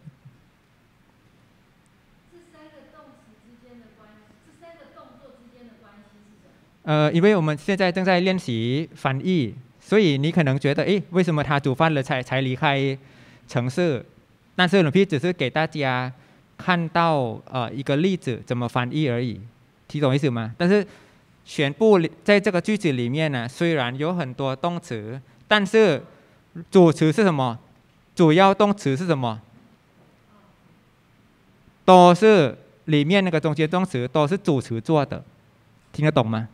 呃，因为我们现在正在练习翻译，所以你可能觉得，诶，为什么他煮饭了才才离开城市？但是หลวงพี่只是给大家看到呃一个例子怎么翻译而已，听懂意思吗？但是全部在这个句子里面呢，虽然有很多动词，但是主词是什么？主要动词是什么？都是里面那个中间动词都是主词做的，听得懂吗？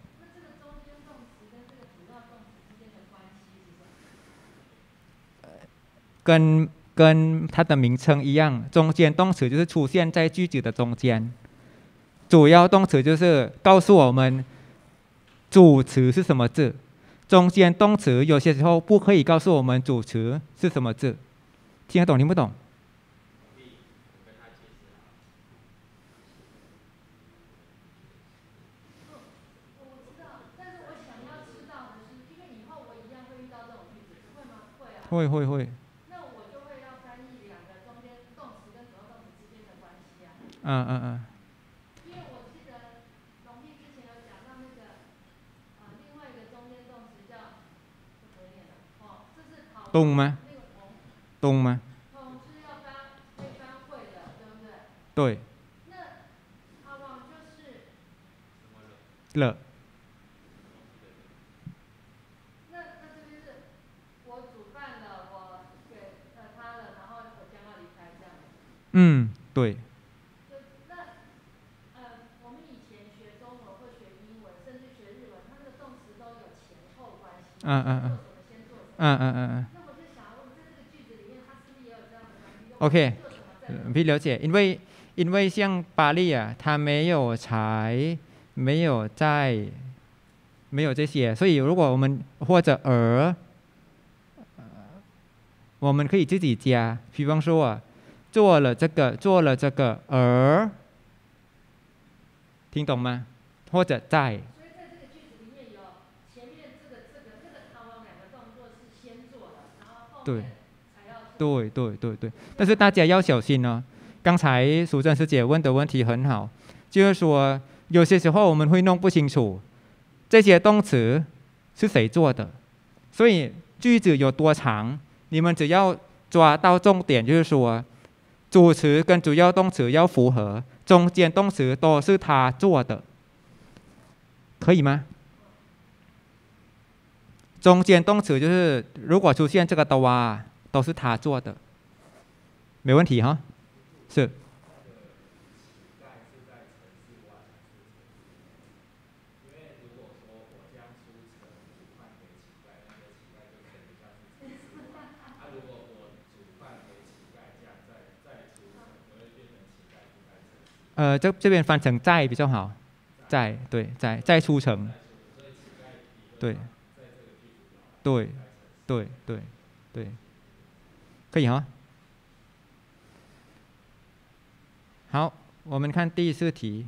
跟跟它的名称一样，中间动词就是出现在句子的中间，主要动词就是告诉我们主词是什么字，中间动词有些时候不可以告诉我们主词是什么字，听得懂听不懂？会会会。嗯嗯嗯。因为我记得龙弟之前有讲到那个呃另外一个中间动词叫不可以了哦，这是讨动吗？动吗？动是要翻会翻会的，对不对？对。那讨望就是了。那那这边是我煮饭了，我给了他了，然后我将要离开这样。嗯，对。嗯嗯嗯，嗯嗯嗯嗯。OK， พี่了解，因为因为像巴利啊，它没有才，没有在，没有这些，所以如果我们或者而，我们可以自己加，比方说啊，做了这个，做了这个，而，听懂吗？或者在。对，对对对对，但是大家要小心哦。刚才淑珍师姐问的问题很好，就是说有些时候我们会弄不清楚这些动词是谁做的，所以句子有多长，你们只要抓到重点，就是说主词跟主要动词要符合，中间动词都是他做的，可以吗？中间动词就是如果出现这个的话，都是他做的，没问题哈。是。 呃，这这边翻成在比较好，在对在在出城，对对对对对，可以哈。好，我们看第四题。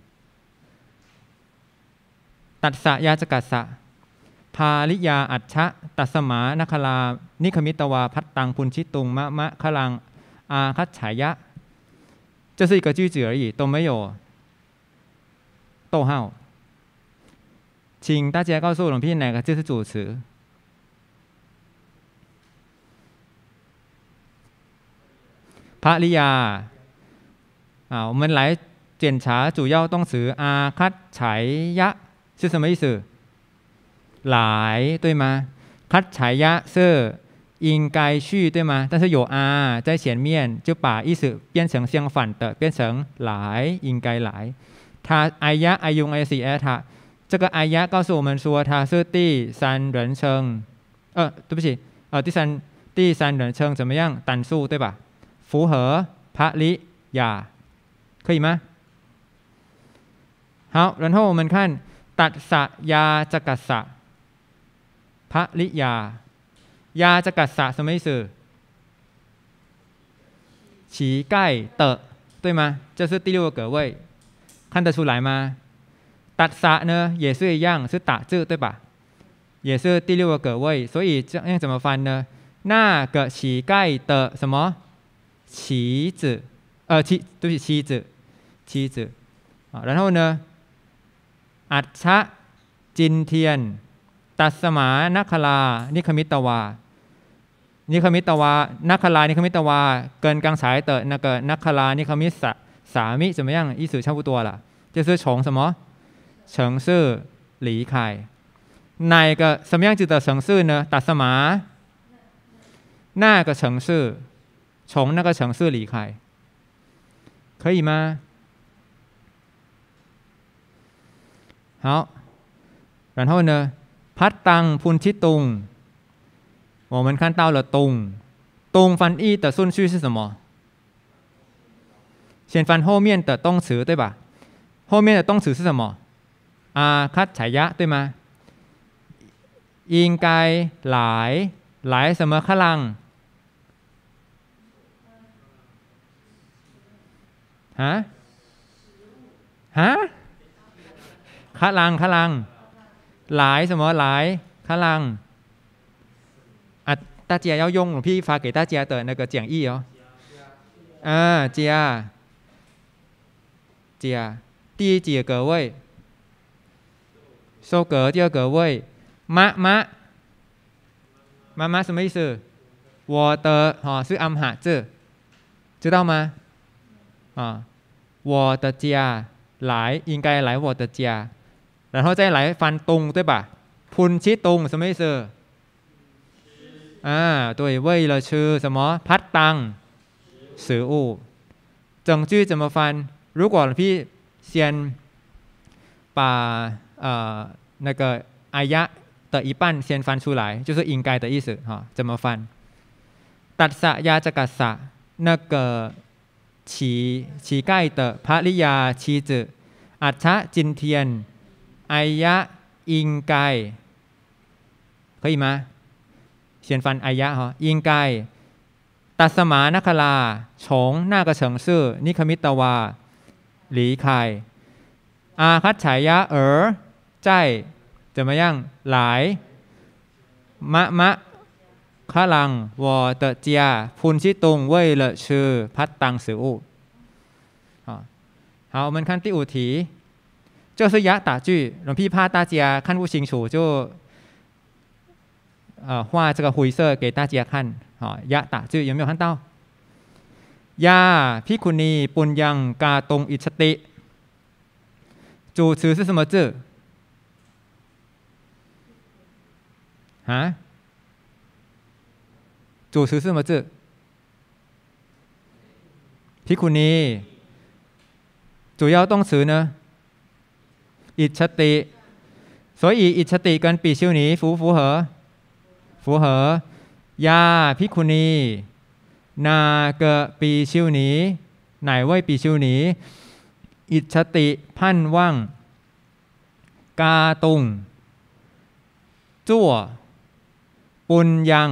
ตัสสะยาจกัสสะภาริยาอัจฉะตัสมานัคลานิคมิตวาพัตตังพุนชิตุงมะมะคลังอาคัจฉายะ这是一个句子而已，都没有逗号。请大家告诉我，哪个字是主词？ภริยา啊，我们来检查主要动词阿คัจฉายะ是什么意思？来，对吗？คัจฉายะ是应该去，对吗？但是有啊在前面，就把意思变成相反的，变成来，应该来。它哎呀哎用哎西哎它，这个哎呀告诉我们说它是第三人称，呃，对不起，呃，第三第三人称怎么样？单数，对吧？符合ภริยา，可以吗？好，然后我们看ตัสสะยาจกัสสะภริยายาจกัสสะ什么意思？乞丐的，对吗？这是第六个格位，看得出来吗？ตัสสะ呢也是一样，是打字，对吧？也是第六个格位，所以这样怎么翻呢？那个乞丐的什么妻子？呃，妻，对不起，妻子，妻子啊。然后呢，อัจฉะจินเทียนตัสมานัคลานิคมิตวานิคมิตวานัคลานิคมิตวา跟刚才的那个นัคลานิคมิสสามิ怎么样？意思差不多了，就是从什么城市离开。哪一个什么样子的城市呢？ตัสมา那个城市，从那个城市离开，可以吗？好，然后呢？พัตตังพุนชิตุง，我们看到了ตุง，ตุง翻译的顺序是什么？先翻后面的动词，对吧？后面的动词是什么？อาคัจฉายะ，对吗？应该来来什么？คลังฮะฮะคลังคลัง来什么来คลัง啊，大家要用หลวงพี่发给大家的那个讲义哦。啊，加加第一几个位，收格第二个位，มะมะมะมะ什么意思？我的哦是อัมหะ字，知道吗？啊，我的家来应该来我的家。然后再来翻ตุง对吧？พุนชิตุง什么意思？啊，对，为了吃什么？พัตตัง食物。整句怎么翻？如果พี่先把呃那个哎呀的一半先翻出来，就是应该的意思哈。怎么翻？ตัสสะยาจกัสสะ那个乞乞丐的ภริยา妻子อัจฉะจินเทียน哎呀，应该可以吗？先翻哎呀哈，应该。ตัสมานัคลา从那个城市นิคมิตวา离开。อาคัจฉายะ而在怎么样来？มะมะคลัง我的家พุนชิตุง为了吃พัตตัง食物。好，好，我们看第五题。这是呀打句，หลวงพี่怕大家看不清楚，就呃画这个灰色给大家看。好，呀打句有没有看到？呀ภิกขุณีปุญญังกาตงอิชติ主词是什么字？啊？主词是什么字？ภิกขุณี。主要动词呢？อิชติ所以อิชติ跟比丘尼符不符合？符合。呀ภิกขุณี那个比丘尼哪位比丘尼อิชติพันว่างกาตุงจั่วปุญยัง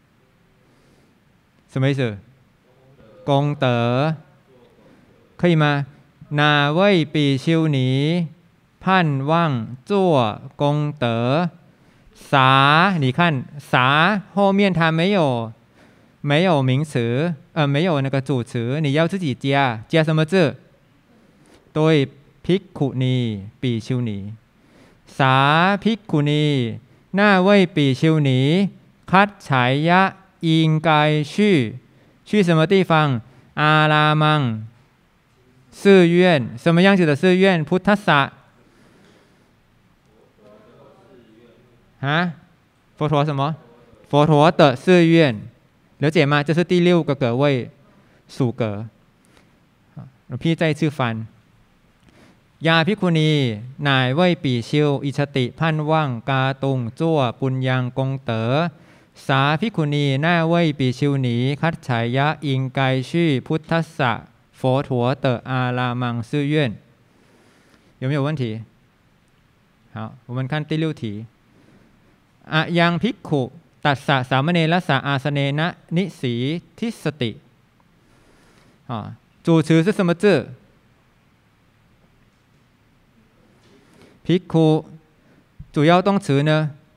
什么意思功德可以吗哪位比丘尼盼望做功德洒你看洒后面它没有没有名词呃没有那个主词你要自己加加什么字对ภิกขุนี比丘尼สาภิกขุนี那位比丘尼คัดฉายะ应该去去什么地方阿拉มัง寺院什么样子的寺院พุทธสะ哈佛陀什么佛陀的寺院了解吗这是第六个格位属格พี่ใจชื่อฟันยาภิกขุนีนายเว่ยปีชิวอิชติพันว่างกาตุงจั่วปุญญังกงเต๋อสาภิกขุนีหน้าเว่ยปีชิวหนีคัดฉายะอิงไกชื่อพุทธสะ佛陀的阿拉芒寺院有没有问题好我们看第六题อะยังภิกขุตัสสะสามเณรสะอาสเนนะนิสีทิสติ啊主词是什么字ภิกขุ主要动词呢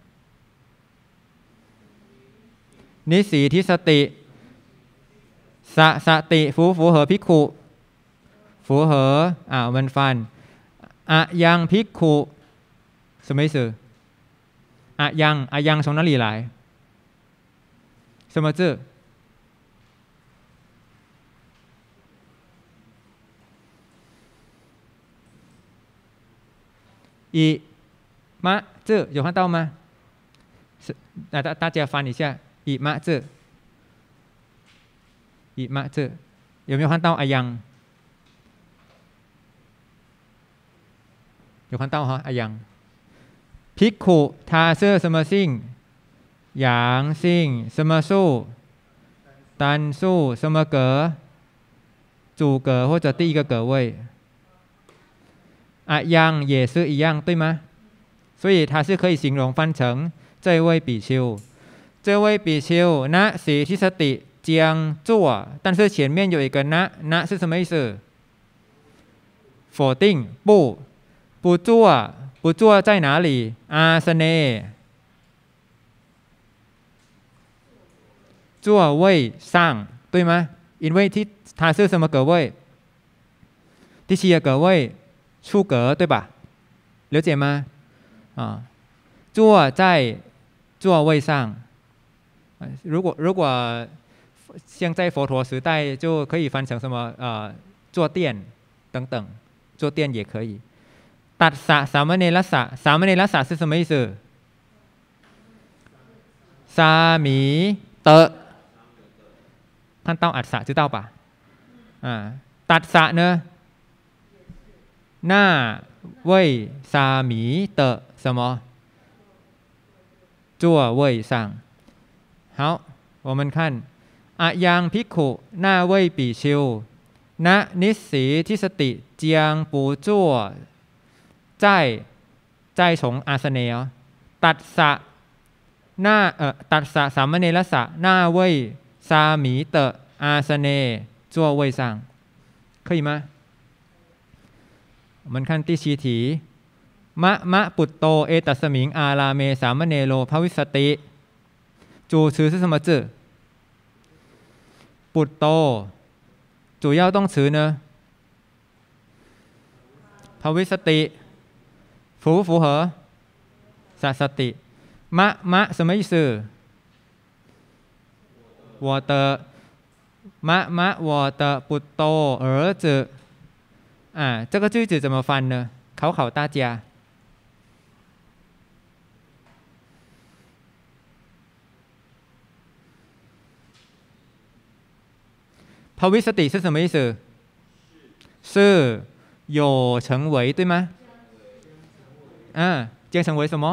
นิสีทิสติสะสติ符符合ภิกขุ符合อ่ามันฟันอะยังภิกขุ什么意思อะยังอะยัง从哪里来什么字以มะ字有看到吗大大家翻一下以มะ字以มะ字有没有看到อะยัง有看到哈อะยังภิกขุ他是什么性阳性什么数单数什么格主格或者第一个格位อะยัง也是一样对吗所以它是可以形容翻成这位比丘这位比丘นะสีทิสติเจียงจั่ว但是前面有一个นะนะ是什么意思否定不不做不做在哪里อาสเน座位上对吗因为它是什么格位第七个格位出格对吧了解吗啊坐在座位上如果如果像在佛陀时代就可以翻成什么呃坐垫等等坐垫也可以ตัดสะสามเณรสะสามเณรสะ是什么意思สามีเตะท่านต้องอัดสะ知道吧อ่าตัดสะ呢หน้า位สามีเตะ什么座位上好我们看อะยังภิกขุหน้าเว่ยปีชิวณนิสีทิสติเจียงปูจั่ว在在从อาสเนตัดสะหน้าเอ่อตัดสะสามเณรสะหน้าเว่ยสามีเตะอาสเนจั่วเว่ย上可以吗我们看第七题มะมะปุตโตเอตัสมิงอาราเมสามเณโรภวิสติ主词是什么字ปุตโต主要动词呢ภวิสติ符不符合สัสติมะมะ什么意思我的มะมะ我的ปุตโต儿子啊这个句子怎么翻呢考考大家ภวิสติ是什么意思是有成为对吗啊将成为什么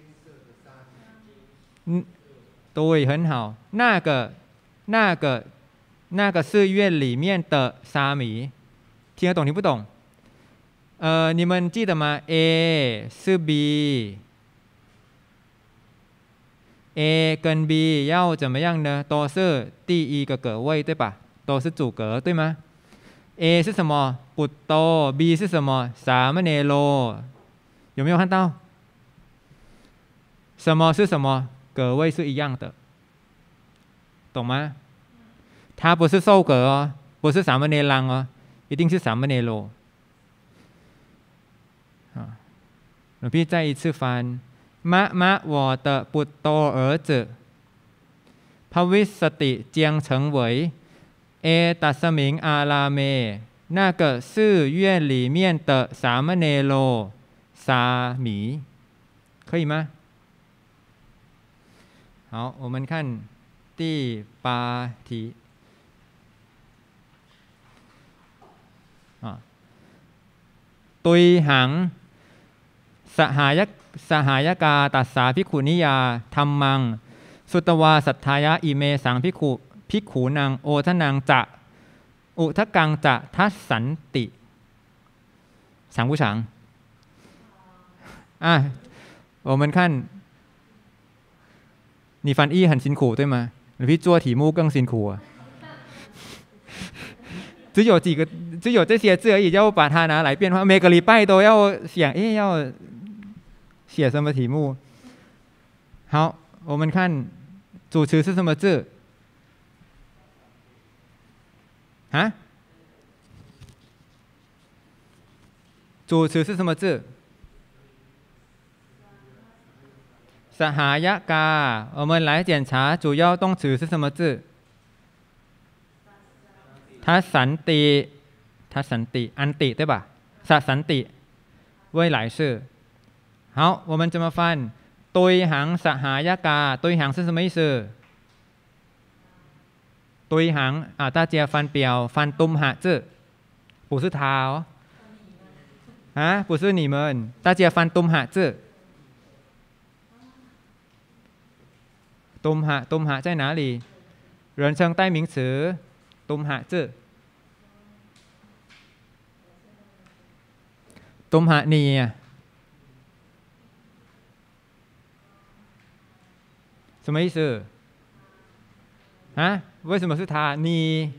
嗯对很好那个那个那个寺院里面的沙弥听得懂听不懂呃，你们记得吗 ？A 是 B。A 跟 B 要怎么样呢？都是第一个格位，对吧？都是主格，对吗 ？A 是什么？ปุตโต B 是什么？สามเณโร有没有看到？什么是什么？格位是一样的，懂吗？它不是受格哦，不是สามเณรัง哦，一定是สามเณโร。หลวงพี่再一次翻มะมะ我的ปุตโต儿子พระวิสติ将成为เอตัสมิงอาราเม那个寺院里面的สามเณโร沙弥，可以吗？好，我们看第八题啊，ตุยหังสหายสหายกาตัสสาภิกขุนิยาธัมมังสุตวาสัทธายะอิเมสังภิกขุภิกขุนังโอทนังจะอุทกังจะทัสสันติ长不长？啊，我们看，你翻译很辛苦，对吗？你做题目更辛苦啊。只有几个，只有这些字而已，要把它拿来变化。每个礼拜都要想，诶，要写什么题目？好，我们看主词是什么字？啊？主词是什么字？สหายกา我们来检查主要动词是什么字？ทัสสันติทัสสันติอันติ对吧？สัสันติ未来式。好，我们怎么翻？ตุยหังสหายกาตุยหัง是什么意思？ตุยหัง啊，大家翻表翻ตุ้มหะ字，不是他哦。啊，不是你们，大家翻ตุ้มหะ字。ตุ้มหะตุ้มหะ在哪里？人称代名词ตุ้มหะ字。ตุ้มหะนี啊，什么意思？啊？为什么是他？你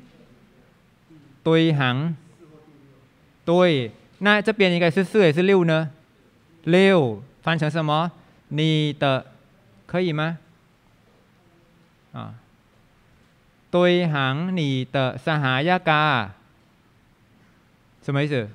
ตุยหัง对，那这边应该是四还是六呢？六翻成什么？你的可以吗？啊，ตุยหัง你的สหายกา什么意思？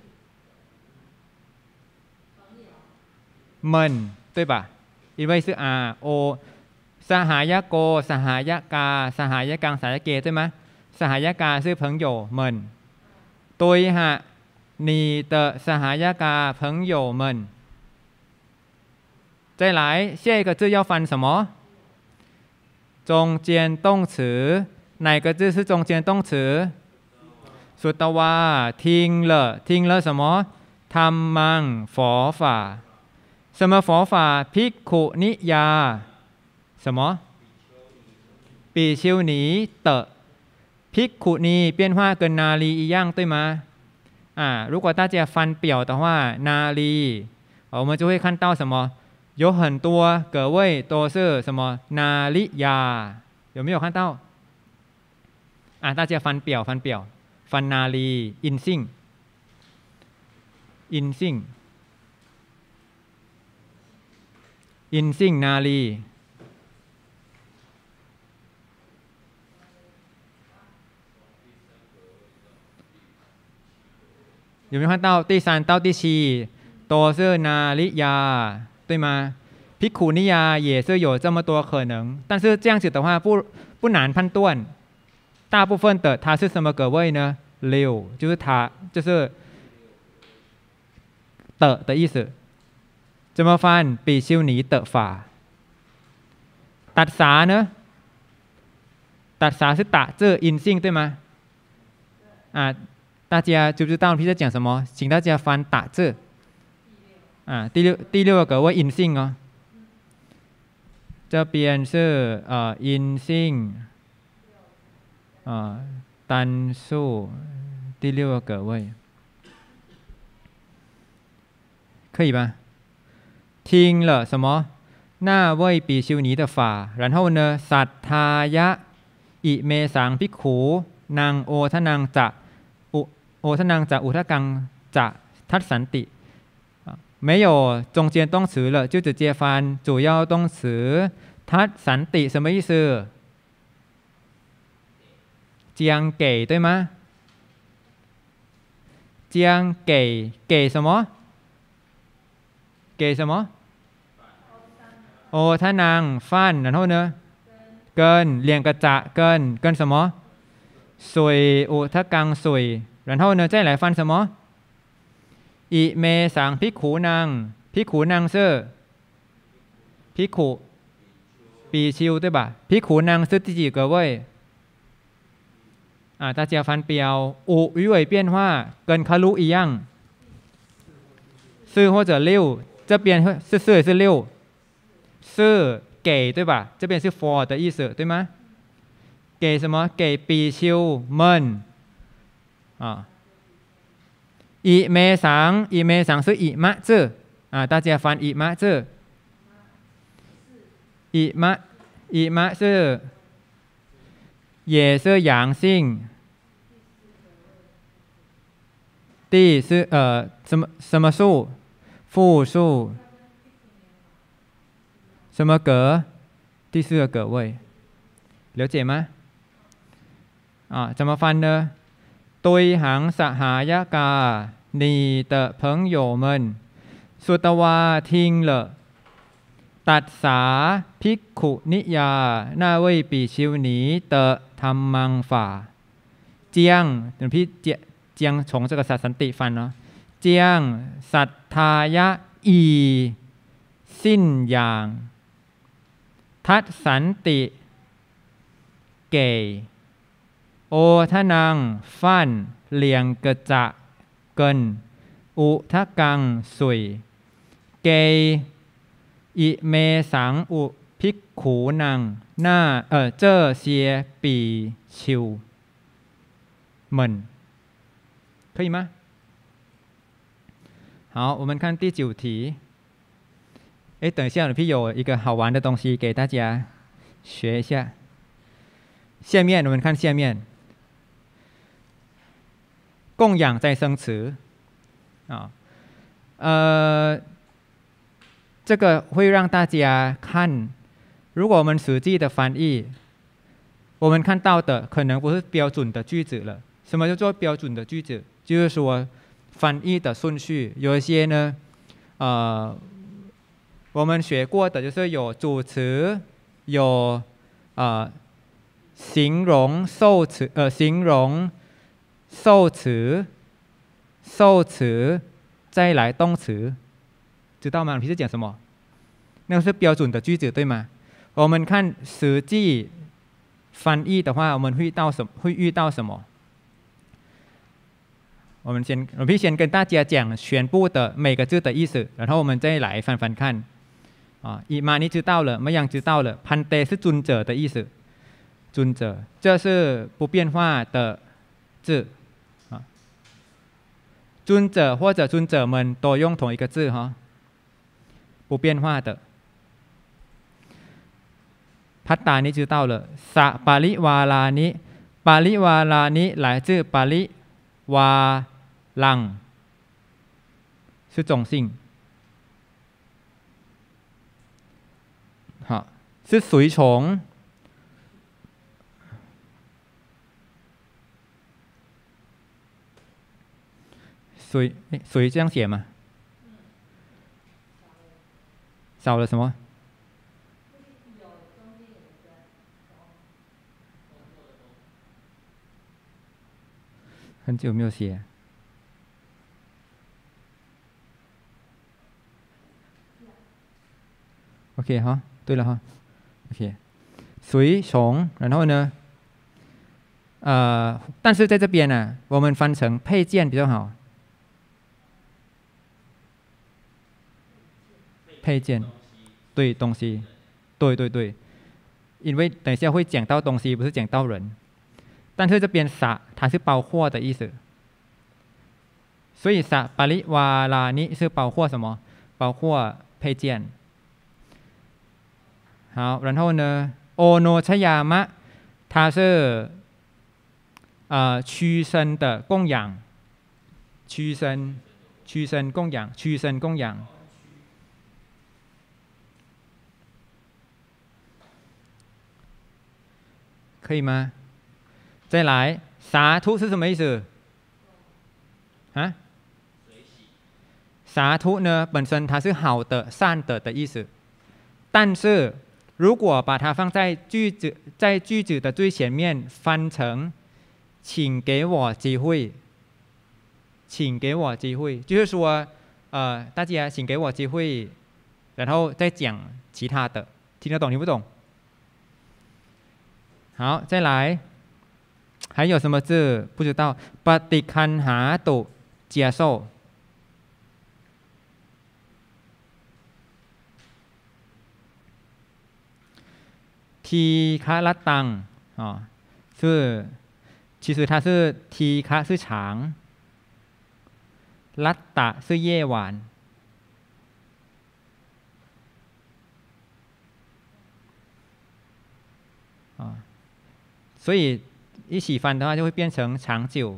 们对吧？因为是 R O สหายโกสหายกาสหายกังสหายเก对吗？สหายกา是朋友们，ตุยหะ你的สหายกา朋友们。再来下一个字要翻什么？中间动词，哪个字是中间动词？สุตวา听了听了什么？ธัมมัง佛法。什么佛法？ภิกขุนิยา什么？比丘尼的ภิกขุนี变化跟นาลี一样，对吗？啊，如果大家翻表的话，นาลี，我们就会看到什么？有很多格位都是什么นาลิยา，有没有看到？啊，大家翻表翻表，翻นาลีอินซิ่งอินซิ่งอินซิ่งนาลี有没有看到第三到第七都是นาลิยา，对吗？ภิกขุนิยา也是有这么多可能，但是这样子的话不不难判断，大部分的它是什么格位呢？六就是它就是的的意思。怎么翻？比丘尼的法。ตัดสา呢？ตัดสา是打字阴性对吗？啊，大家知不知道พี่在讲什么？请大家翻打字。啊，第六第六个格位阴性哦。这边是呃阴性，啊单数第六个格位。 可以吧？听了什么？那位比丘尼的法，然后呢，สัทธายะอิเมสังภิกขุนางโอทนังจะอุโอทนังจะอุทกังจะทัศสันติ没有中间动词了，就直接翻主要动词ทัศสันติ什么意思？将给对吗？将给给什么？给什么？โอทนังฟัน然后呢跟两个จะ跟跟什么？水อุทกัง水然后呢再来翻什么？อิเมสังภิกขุนังภิกขุนัง是ภิกขุ比丘对吧？ภิกขุนัง是第几个位？啊，大家翻标五鱼尾变化跟卡路一样，四或者六，这边是四也是六，是给对吧？这边是 for 的意思对吗？给什么？给比丘们啊。อิเมสังอิเมสัง是อิมะ字啊，大家翻อิมะ字。อิมะอิมะ是也是阳性。第是呃什么什么数？复数。什么格？第四个格位，了解吗？啊，怎么翻呢？对行สหายกา你的朋友们สุตวา听了ตัดสาภิกขุนิยา那位比丘尼的ธรรมัง法将หลวงพี่将从这个สัตสันติฟันเนาะ将ศรัทธายะอีสิ้นอย่างทัศสันติเก่โอทนังฟันเลียงกระจะเกินอุทกังสุยเกอิเมสังอุภิกขุนังหน้าเออเจ้อเสียปีชิว们可以吗？好，我们看第九题。哎，等一下，我有一个好玩的东西给大家学一下。下面我们看下面。供养再生词啊，呃，这个会让大家看，如果我们实际的翻译，我们看到的可能不是标准的句子了。什么叫做标准的句子？就是说翻译的顺序，有一些呢，呃，我们学过的就是有主词，有呃形容受词，呃形容。受词受词再来动词，知道吗？你是讲什么？那是标准的句子对吗？我们看实际翻译的话，我们会遇到什会遇到什么？我们先我们先跟大家讲全部的每个字的意思，然后我们再来翻翻看。啊，อิมานี่知道了，ไม่ยัง知道了。พันเต是尊者的意思，尊者，这是不变化的字。尊者或者尊者们都用同一个字哈，不变化的。พัตตานี่知道了，สะปาริวาลานิปาริวาลานิ来自ปาริวาลัง是中性，好，是随从。水水这样写吗？少了什么？很久没有写。OK 哈，对了哈 ，OK， 随从，然后呢，呃，但是在这边呢，我们翻成配件比较好。配件，对东西，对对对，因为等一下会讲到东西，不是讲到人。但是这边撒它是包括的意思， 所以撒巴利瓦拉尼是包括什么？包括配件。好，然后呢，โอโนชยามะ它是呃屈身的供养，屈身屈身供养，屈身供养。可以吗？再来，洒土是什么意思？啊？洒土呢，本身它是好的、善的的意思，但是如果把它放在句子在句子的最前面翻成“请给我机会”，请给我机会，就是说，呃，大家请给我机会，然后再讲其他的，听得懂听不懂？好，再来，还有什么字不知道？ปฏิคันหาตุเจียโซ。提卡拉当啊，是其实它是提卡是长，拉达是夜晚啊，所以一起翻的话就会变成长久。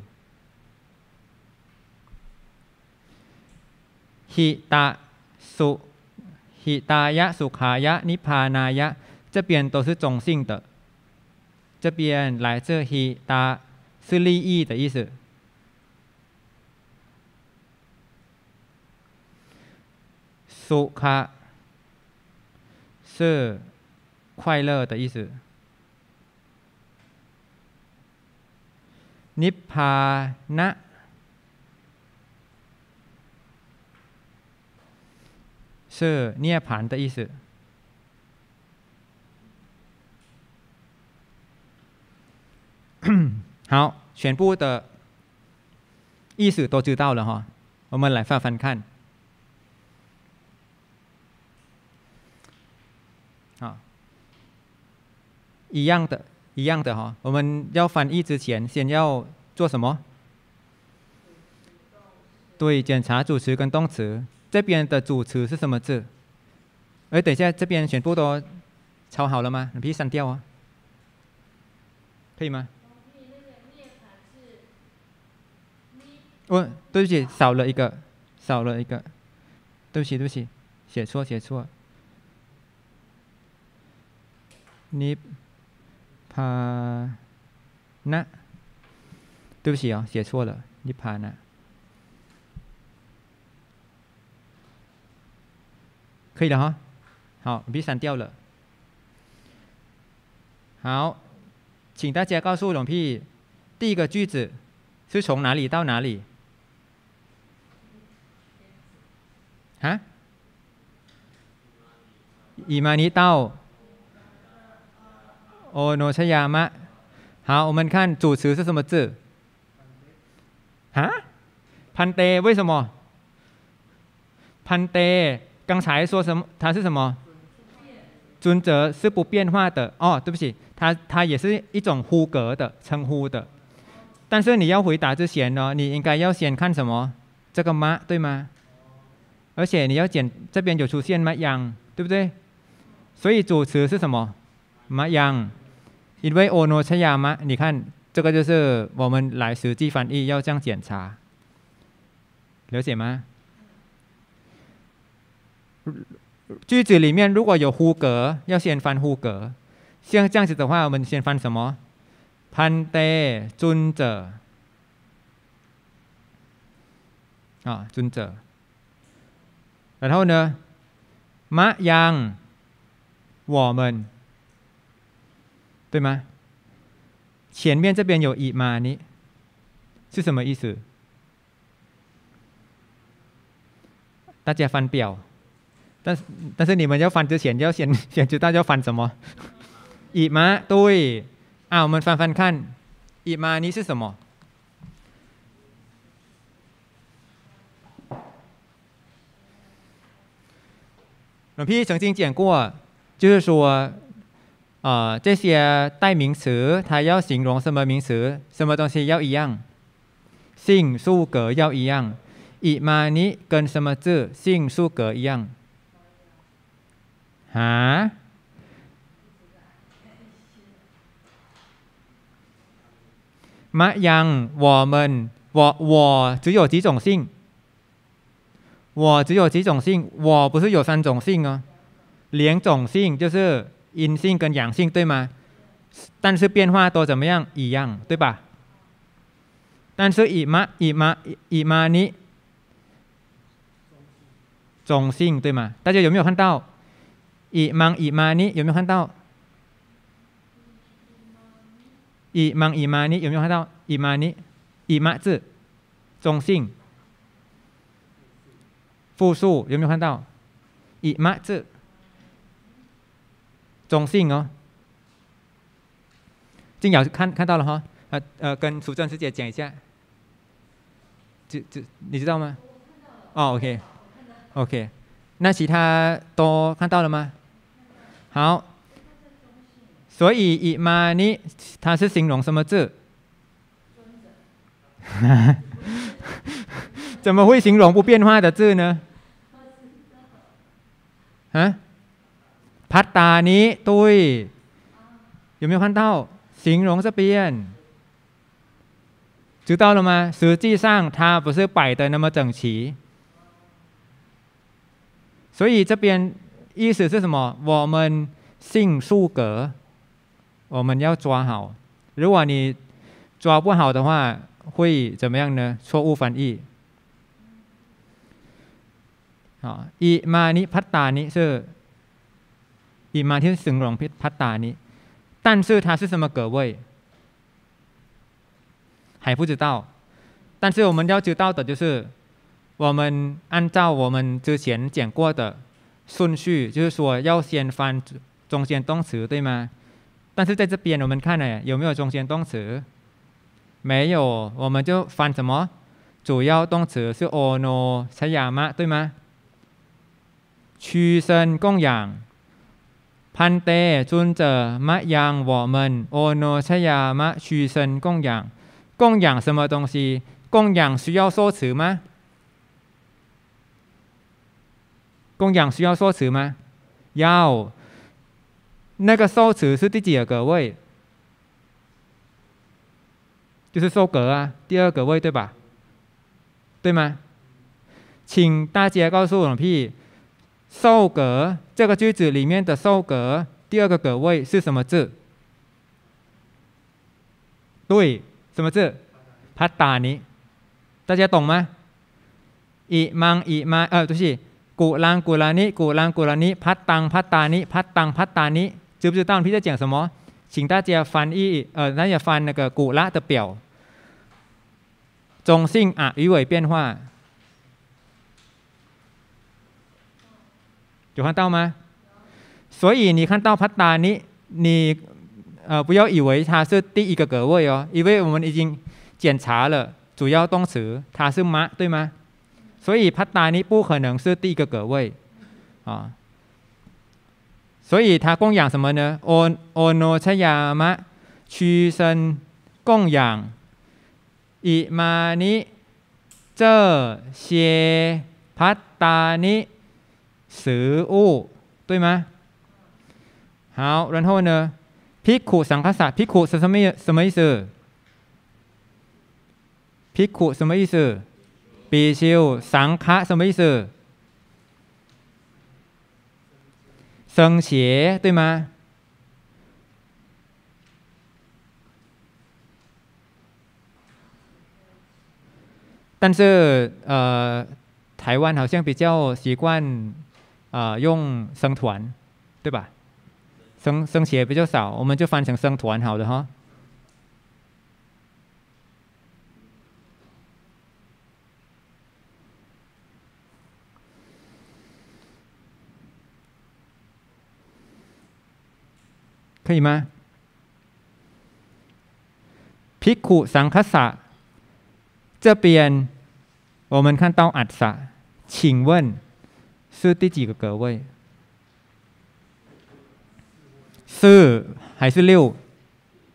หิตาสุหิตายะสุขายะนิพพานายะ这边都是中性的，这边来自希达是利益的意思，สุข是快乐的意思，นิพพานะ是涅槃的意思。好，全部的意思都知道了哈，我们来翻翻看。好，一样的，一样的哈。我们要翻译之前，先要做什么？对，检查主词跟动词。这边的主词是什么字？哎，等一下，这边全部都抄好了吗？你必须删掉啊，可以吗？哦，对不起，少了一个，少了一个，对不起，对不起，写错，写错。นิพพานะ，对不起哦，写错了，นิพพานะ。可以了哈，好，被删掉了。好，请大家告诉龙屁，第一个句子是从哪里到哪里？啊？อิมานิ到โอโนชยามะ。好，我们看主词是什么字？啊？พันเต，为什么？พันเต。刚才说什么？它是什么？尊者是不变化的哦。对不起，它它也是一种呼格的称呼的。但是你要回答之前呢，你应该要先看什么？这个吗？对吗？而且你要检这边有出现吗ยัง，对不对？所以主词是什么？吗ยัง。因为โอโนชยามะ，你看这个就是我们来实际翻译要这样检查，了解吗？句子里面如果有呼格，要先翻呼格。像这样子的话，我们先翻什么？พันเต尊者啊，尊者。然后呢，มะยัง我们，对吗？前面这边有อิมานิ，是什么意思？大家翻表。但是但是你们要翻之前要先先知道要翻什么。อิมะ对啊，我们翻翻看，อิมานิ是什么？龙พี่曾经讲过，就是说，呃，这些代名词它要形容什么名词，什么东西要一样，性数格要一样。 以嘛尼跟什么字性数格一样？啊？มะยัง我们我我只有几种性？我只有几种性？我不是有三种性哦，两种性就是阴性跟阳性，对吗？但是变化都怎么样？一样，对吧？但是以嘛以嘛以嘛尼中性，对吗？大家有没有看到？以芒以嘛尼有没有看到？以芒以嘛尼有没有看到？以嘛尼以嘛字中性，复数有没有看到？以嘛字中性哦。静瑶看看到了哈，呃呃，跟淑珍师姐讲一下，这这你知道吗？哦 ，OK OK， 那其他都看到了吗？好，所以以嘛尼它是形容什么字？怎么会形容不变化的字呢？啊，พัตตานิ对，有没有看到？形容这边，知道了吗？实际上它不是摆的那么整齐，所以这边意思是什么？我们性数格，我们要抓好。如果你抓不好的话，会怎么样呢？错误翻译。啊，อิมานิพัตตานิ是อิมาที่形容พัตตานิ但是它是什么格位还不知道，但是我们要知道的就是我们按照我们之前讲过的顺序，就是说要先翻中间动词，对吗？但是在这边我们看呢，有没有中间动词？没有，我们就翻什么？主要动词是โอโนชยามะ，对吗？屈身供养พันเตจุนเจมะยัง我们โอโนชยามะ屈身供养供养什么东西？供养需要说辞吗？供养需要说辞吗？要。那个受词是第几个格位？就是受格啊，第二个位对吧？对吗？请大家告诉我พี่受格这个句子里面的受格第二个格位是什么字？对，什么字？พัตตานิ大家懂吗？อิมังอิมาเออ对不起กุลังกุลานิกุลังกุลานิพัตตังพัตตานิพัตตังพัตตานิ知不知道พี่在讲什么？请大家翻译呃大家翻那个古拉的表中性啊鱼尾变化有看到吗？所以你看到พัตตานิ你呃不要以为它是第一个格位哦，因为我们已经检查了主要动词它是嘛，对吗？所以พัตตานิ不可能是第一个格位啊。所以他供养什么呢？โอโนชยามะ屈身供养อิมานิ这些พัตตานิ食物，对吗？好，然后呢？ภิกขุสังฆะภิกขุ是什么什么意思？ภิกขุ什么意思？比丘สังฆะ什么意思？僧鞋对吗？但是呃，台湾好像比较习惯呃用僧团，对吧？僧僧鞋比较少，我们就翻成僧团好了哈。可以吗？ภิกขุสังฆะ这边我们看到อัฏฐะ请问是第几个格位？四还是六？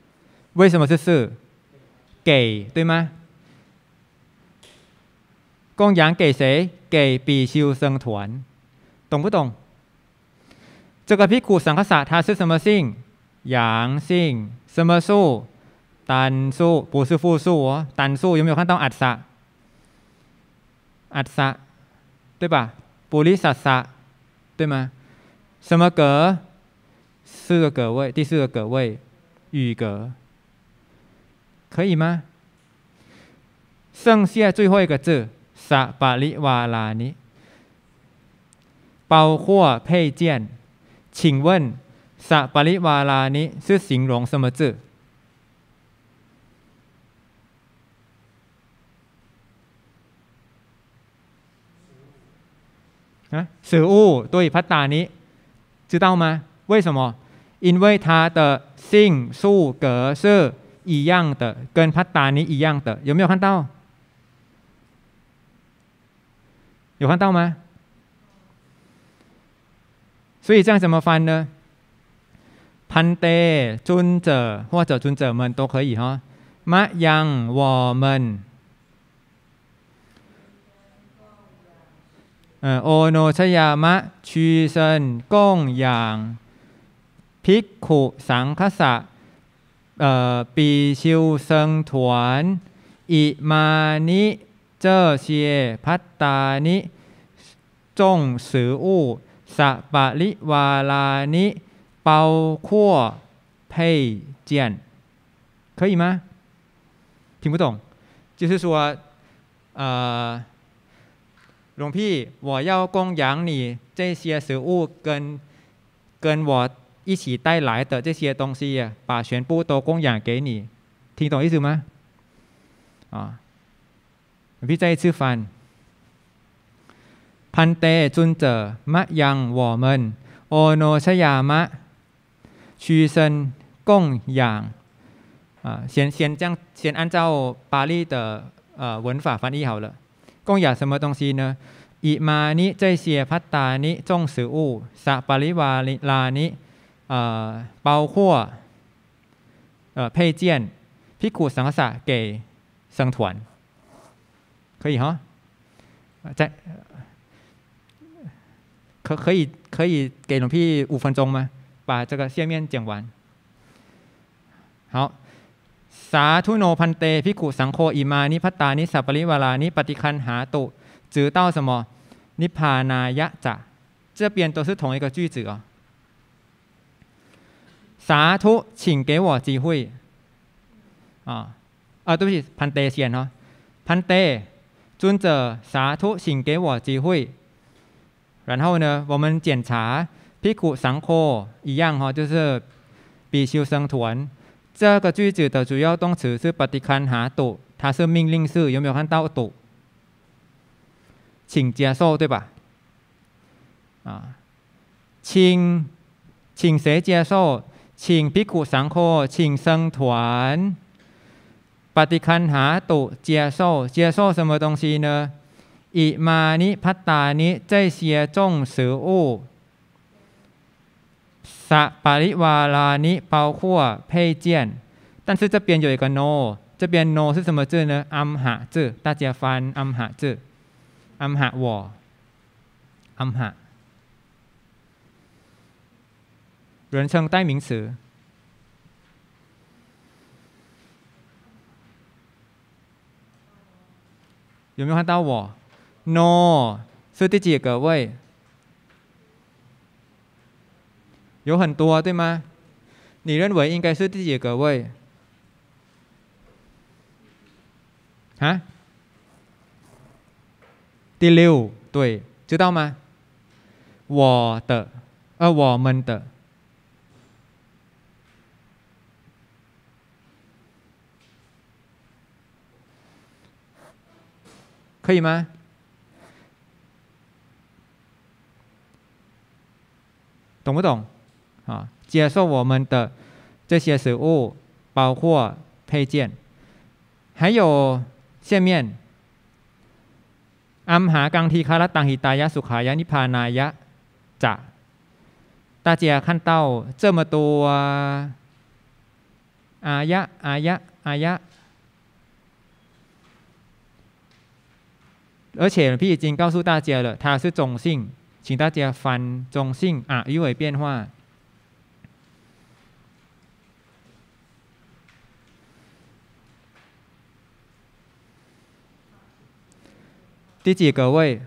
为什么是四？给对吗？ 供养给谁？给比丘僧团，懂不懂？这个ภิกขุสังฆะ它是什么性？阳性。什么数？单数，不是复数哦。单数有没有看到อัฏฐะ？อัฏฐะ，对吧？ปุริสัสสะ，对吗？什么格？四个格位，第四个格位，语格，可以吗？剩下最后一个字，สัปปริวารานิ，包括配件。请问，สัปปริวารานิ是形容什么字？啊，食物，对，พัตตานิ知道吗？为什么？因为它的性数格是一样的，跟พัตตานิ一样的，有没有看到？有看到吗？所以这样怎么翻呢？พันเต尊者或者尊者们都可以哈。มะยัง我们。呃，โอโนชยามะชีเซิน供养ภิกขุสังฆะ呃比丘僧团อิมานิ这些พัตตานิ众食物สัปปริวารานิ包括配件，可以吗？听不懂，就是说，呃。หลวงพี่我要供养你这些食物跟跟我一起带来的这些东西把全部都供养给你，听懂意思吗？啊，หลวงพี่再一次翻。พันเต尊者มะยัง我们โอโนชยามะ屈身供养啊，先先这样，先按照巴利的呃文法翻译好了。供养什么东西呢？อิมานิ这些พัตตานิ众食物สัปปริวารานิ呃包括呃配件ภิกขุสังฆะ给僧团，可以哈？在可可以可以给หลวงพี่五分钟吗？把这个下面讲完。好。สาธุโนพันเตภิกขุสังโฆอิมานิพัตตานิสัปปริวารานิปฏิคันหาตุ直到什么นิพพานายะจะ这边都是同一个句子哦。สาธุ请给我机会啊啊对不起พันเต先哦พันเต尊者สาธุ请给我机会然后呢我们检查ภิกขุสังโฆ一样哦就是比丘僧团这个句子的主要动词是ปฏิคันหาตุ它是命令式，有没有看到ตุ请接受对吧？啊，请请谁接受？请ภิกขุสังโฆ请僧团ปฏิคันหาตุ接受接受什么东西呢？อิมานิพัตตานิ这些众食物สัปปริวารานิ包括配件，但是这边有一个 no， 这边 no 是什么字呢？อัมหะ字，大家翻อัมหะ字，อัมหะ我，อัมหะ，人称代名词。有没有看到我 ？no 是第几个位？有很多对吗？你认为应该是第几个位？啊？第六，对，知道吗？我的，呃，我们的，可以吗？懂不懂？啊，接受我们的这些食物，包括配件，还有下面อัมหากังทีคารตังหิตายะสุขายะนิพพานายะจะ大家看到这么多อายะอายะอายะ而且พี่已经告诉大家了，它是中性，请大家翻中性啊，语尾变化。第几个位？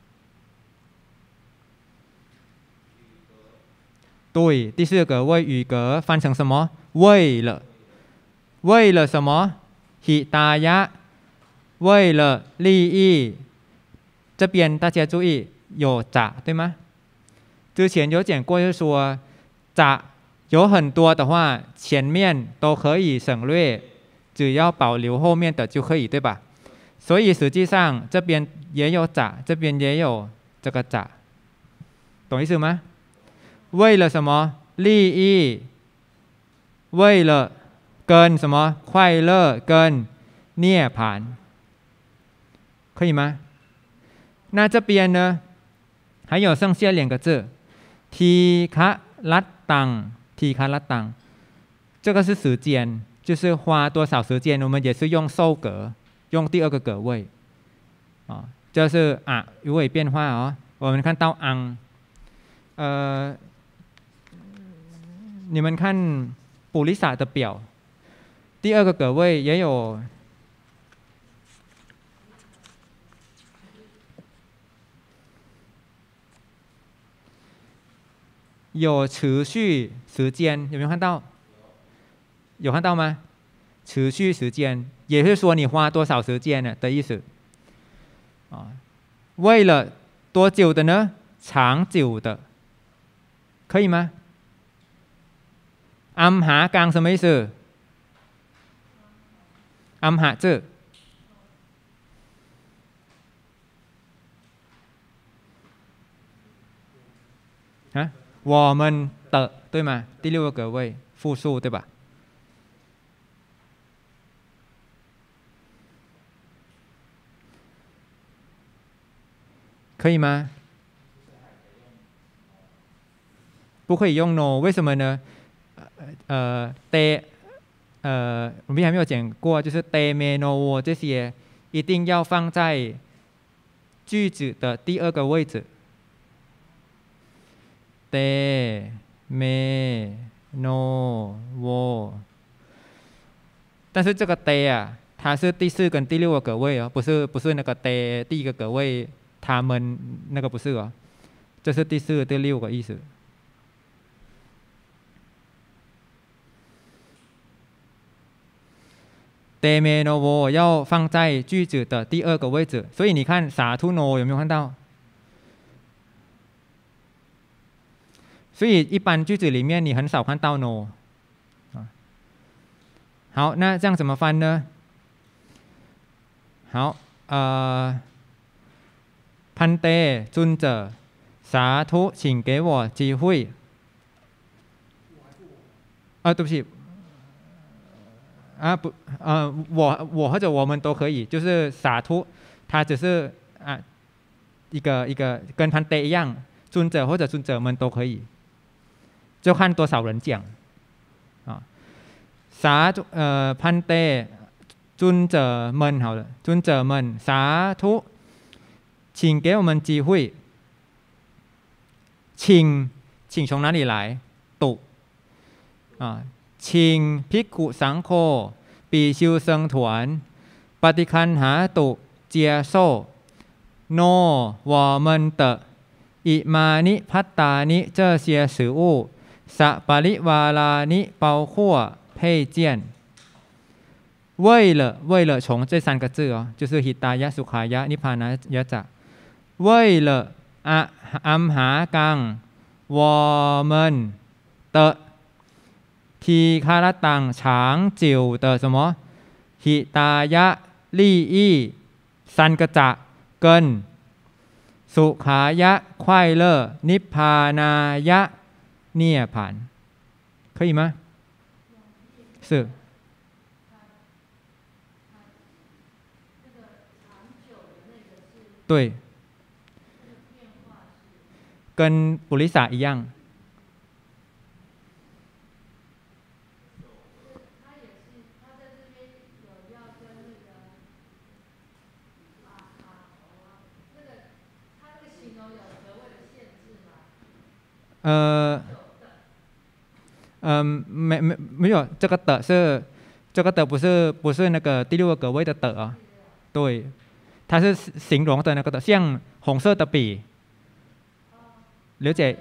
对，第四个位语格翻成什么？为了，为了什么？หิตายะ，为了利益。这边大家注意有จะ对吗？之前有讲过，就是说จะ有很多的话，前面都可以省略，只要保留后面的就可以，对吧？所以实际上这边也有จะ，这边也有这个จะ，懂意思吗？为了什么利益？为了跟什么快乐跟涅槃，可以吗？那这边呢，还有剩下两个字，ทีฆรัตตัง，ทีฆรัตตัง，这个是时间，就是花多少时间，我们也是用受格，用第二个格位，啊，这是啊语尾变化哦。我们看到昂，呃。你们看ปุริส的表，第二个格位也有有持续时间，有没有看到？有看到吗？持续时间，也就是说你花多少时间呢的意思。啊，为了多久的呢？长久的，可以吗？อัมหากัง什么意思？อัมหา字啊，我们的对吗？第六个格位复数对吧？可以吗？不可以用 no， 为什么呢？呃，te，呃，我们还没有讲过，就是 te me no 这些一定要放在句子的第二个位置。te me no 我，但是这个 te 啊，它是第四跟第六个格位哦，不是不是那个 te 第一个格位，他们那个不是哦，这是第四、第六个意思。te me no 我要放在句子的第二个位置，所以你看 สาธุ no 有没有看到？所以一般句子里面你很少看到 no。好，那这样怎么翻呢？好，呃，พันเตจุนเจอสาธุ请给我机会。啊，对不起。啊不，呃，我我或者我们都可以，就是洒脱，它只是啊一个一个跟潘대一样，尊者或者尊者们都可以，就看多少人讲啊。洒呃潘대尊者们好了，尊者们洒脱，请给我们机会。请请从哪里来？ตุ啊。请ภิกขุสังโฆปีชิวเซิงถวนปฏิคันหาตุเจียโซโน我们的อิมานิพัตตานิ这些食物สัปริวารานิ包括配件为了为了从这三个字哦，就是หิตายะสุขายะนิพพานายะจะ为了อะอัมหากัง我们的ทีฆารตัง长久的什么หิตายะ利益สันกจะ跟สุขายะ快乐นิพพานายะ涅槃可以吗？是。对，跟ปุริส一样。 呃，嗯，没没没有，这个的是这个的不是不是那个第六个格位的的啊，对，它是形容的那个的，像红色的笔，了解？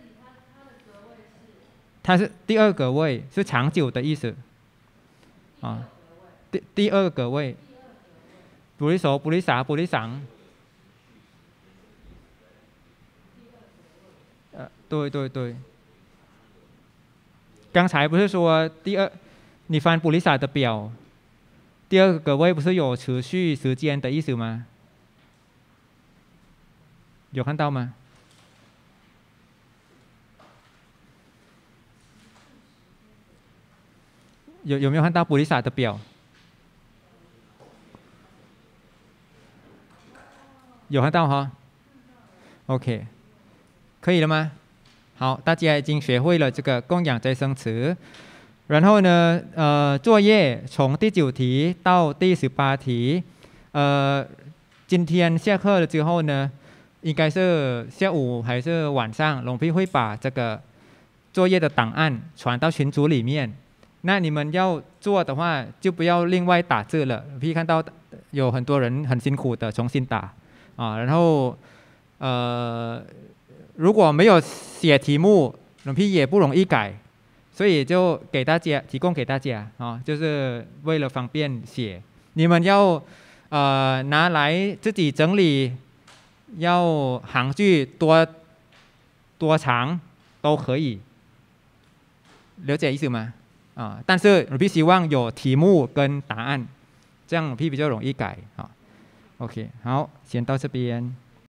它是第二个位，是长久的意思啊。第第二个位，ปุริโสปุริสาปุริสัง呃，对对对。刚才不是说第二，你翻布丽萨的表，第二个位不是有持续时间的意思吗？有看到吗？有有没有看到布丽萨的表？有看到哈 ？OK， 可以了吗？好，大家已经学会了这个供养再生词。然后呢，呃，作业从第九题到第十八题，呃，今天下课了之后呢，应该是下午还是晚上，龙พี่会把这个作业的档案传到群组里面。那你们要做的话，就不要另外打字了。龙พี่看到有很多人很辛苦的重新打啊，然后呃，如果没有写题目，龙พี่也不容易改。所以就给大家提供给大家啊，就是为了方便写，你们要呃拿来自己整理，要行距多多长都可以，了解意思吗？啊，但是我必希望有题目跟答案，这样我比较容易改啊。OK， 好，先到这边。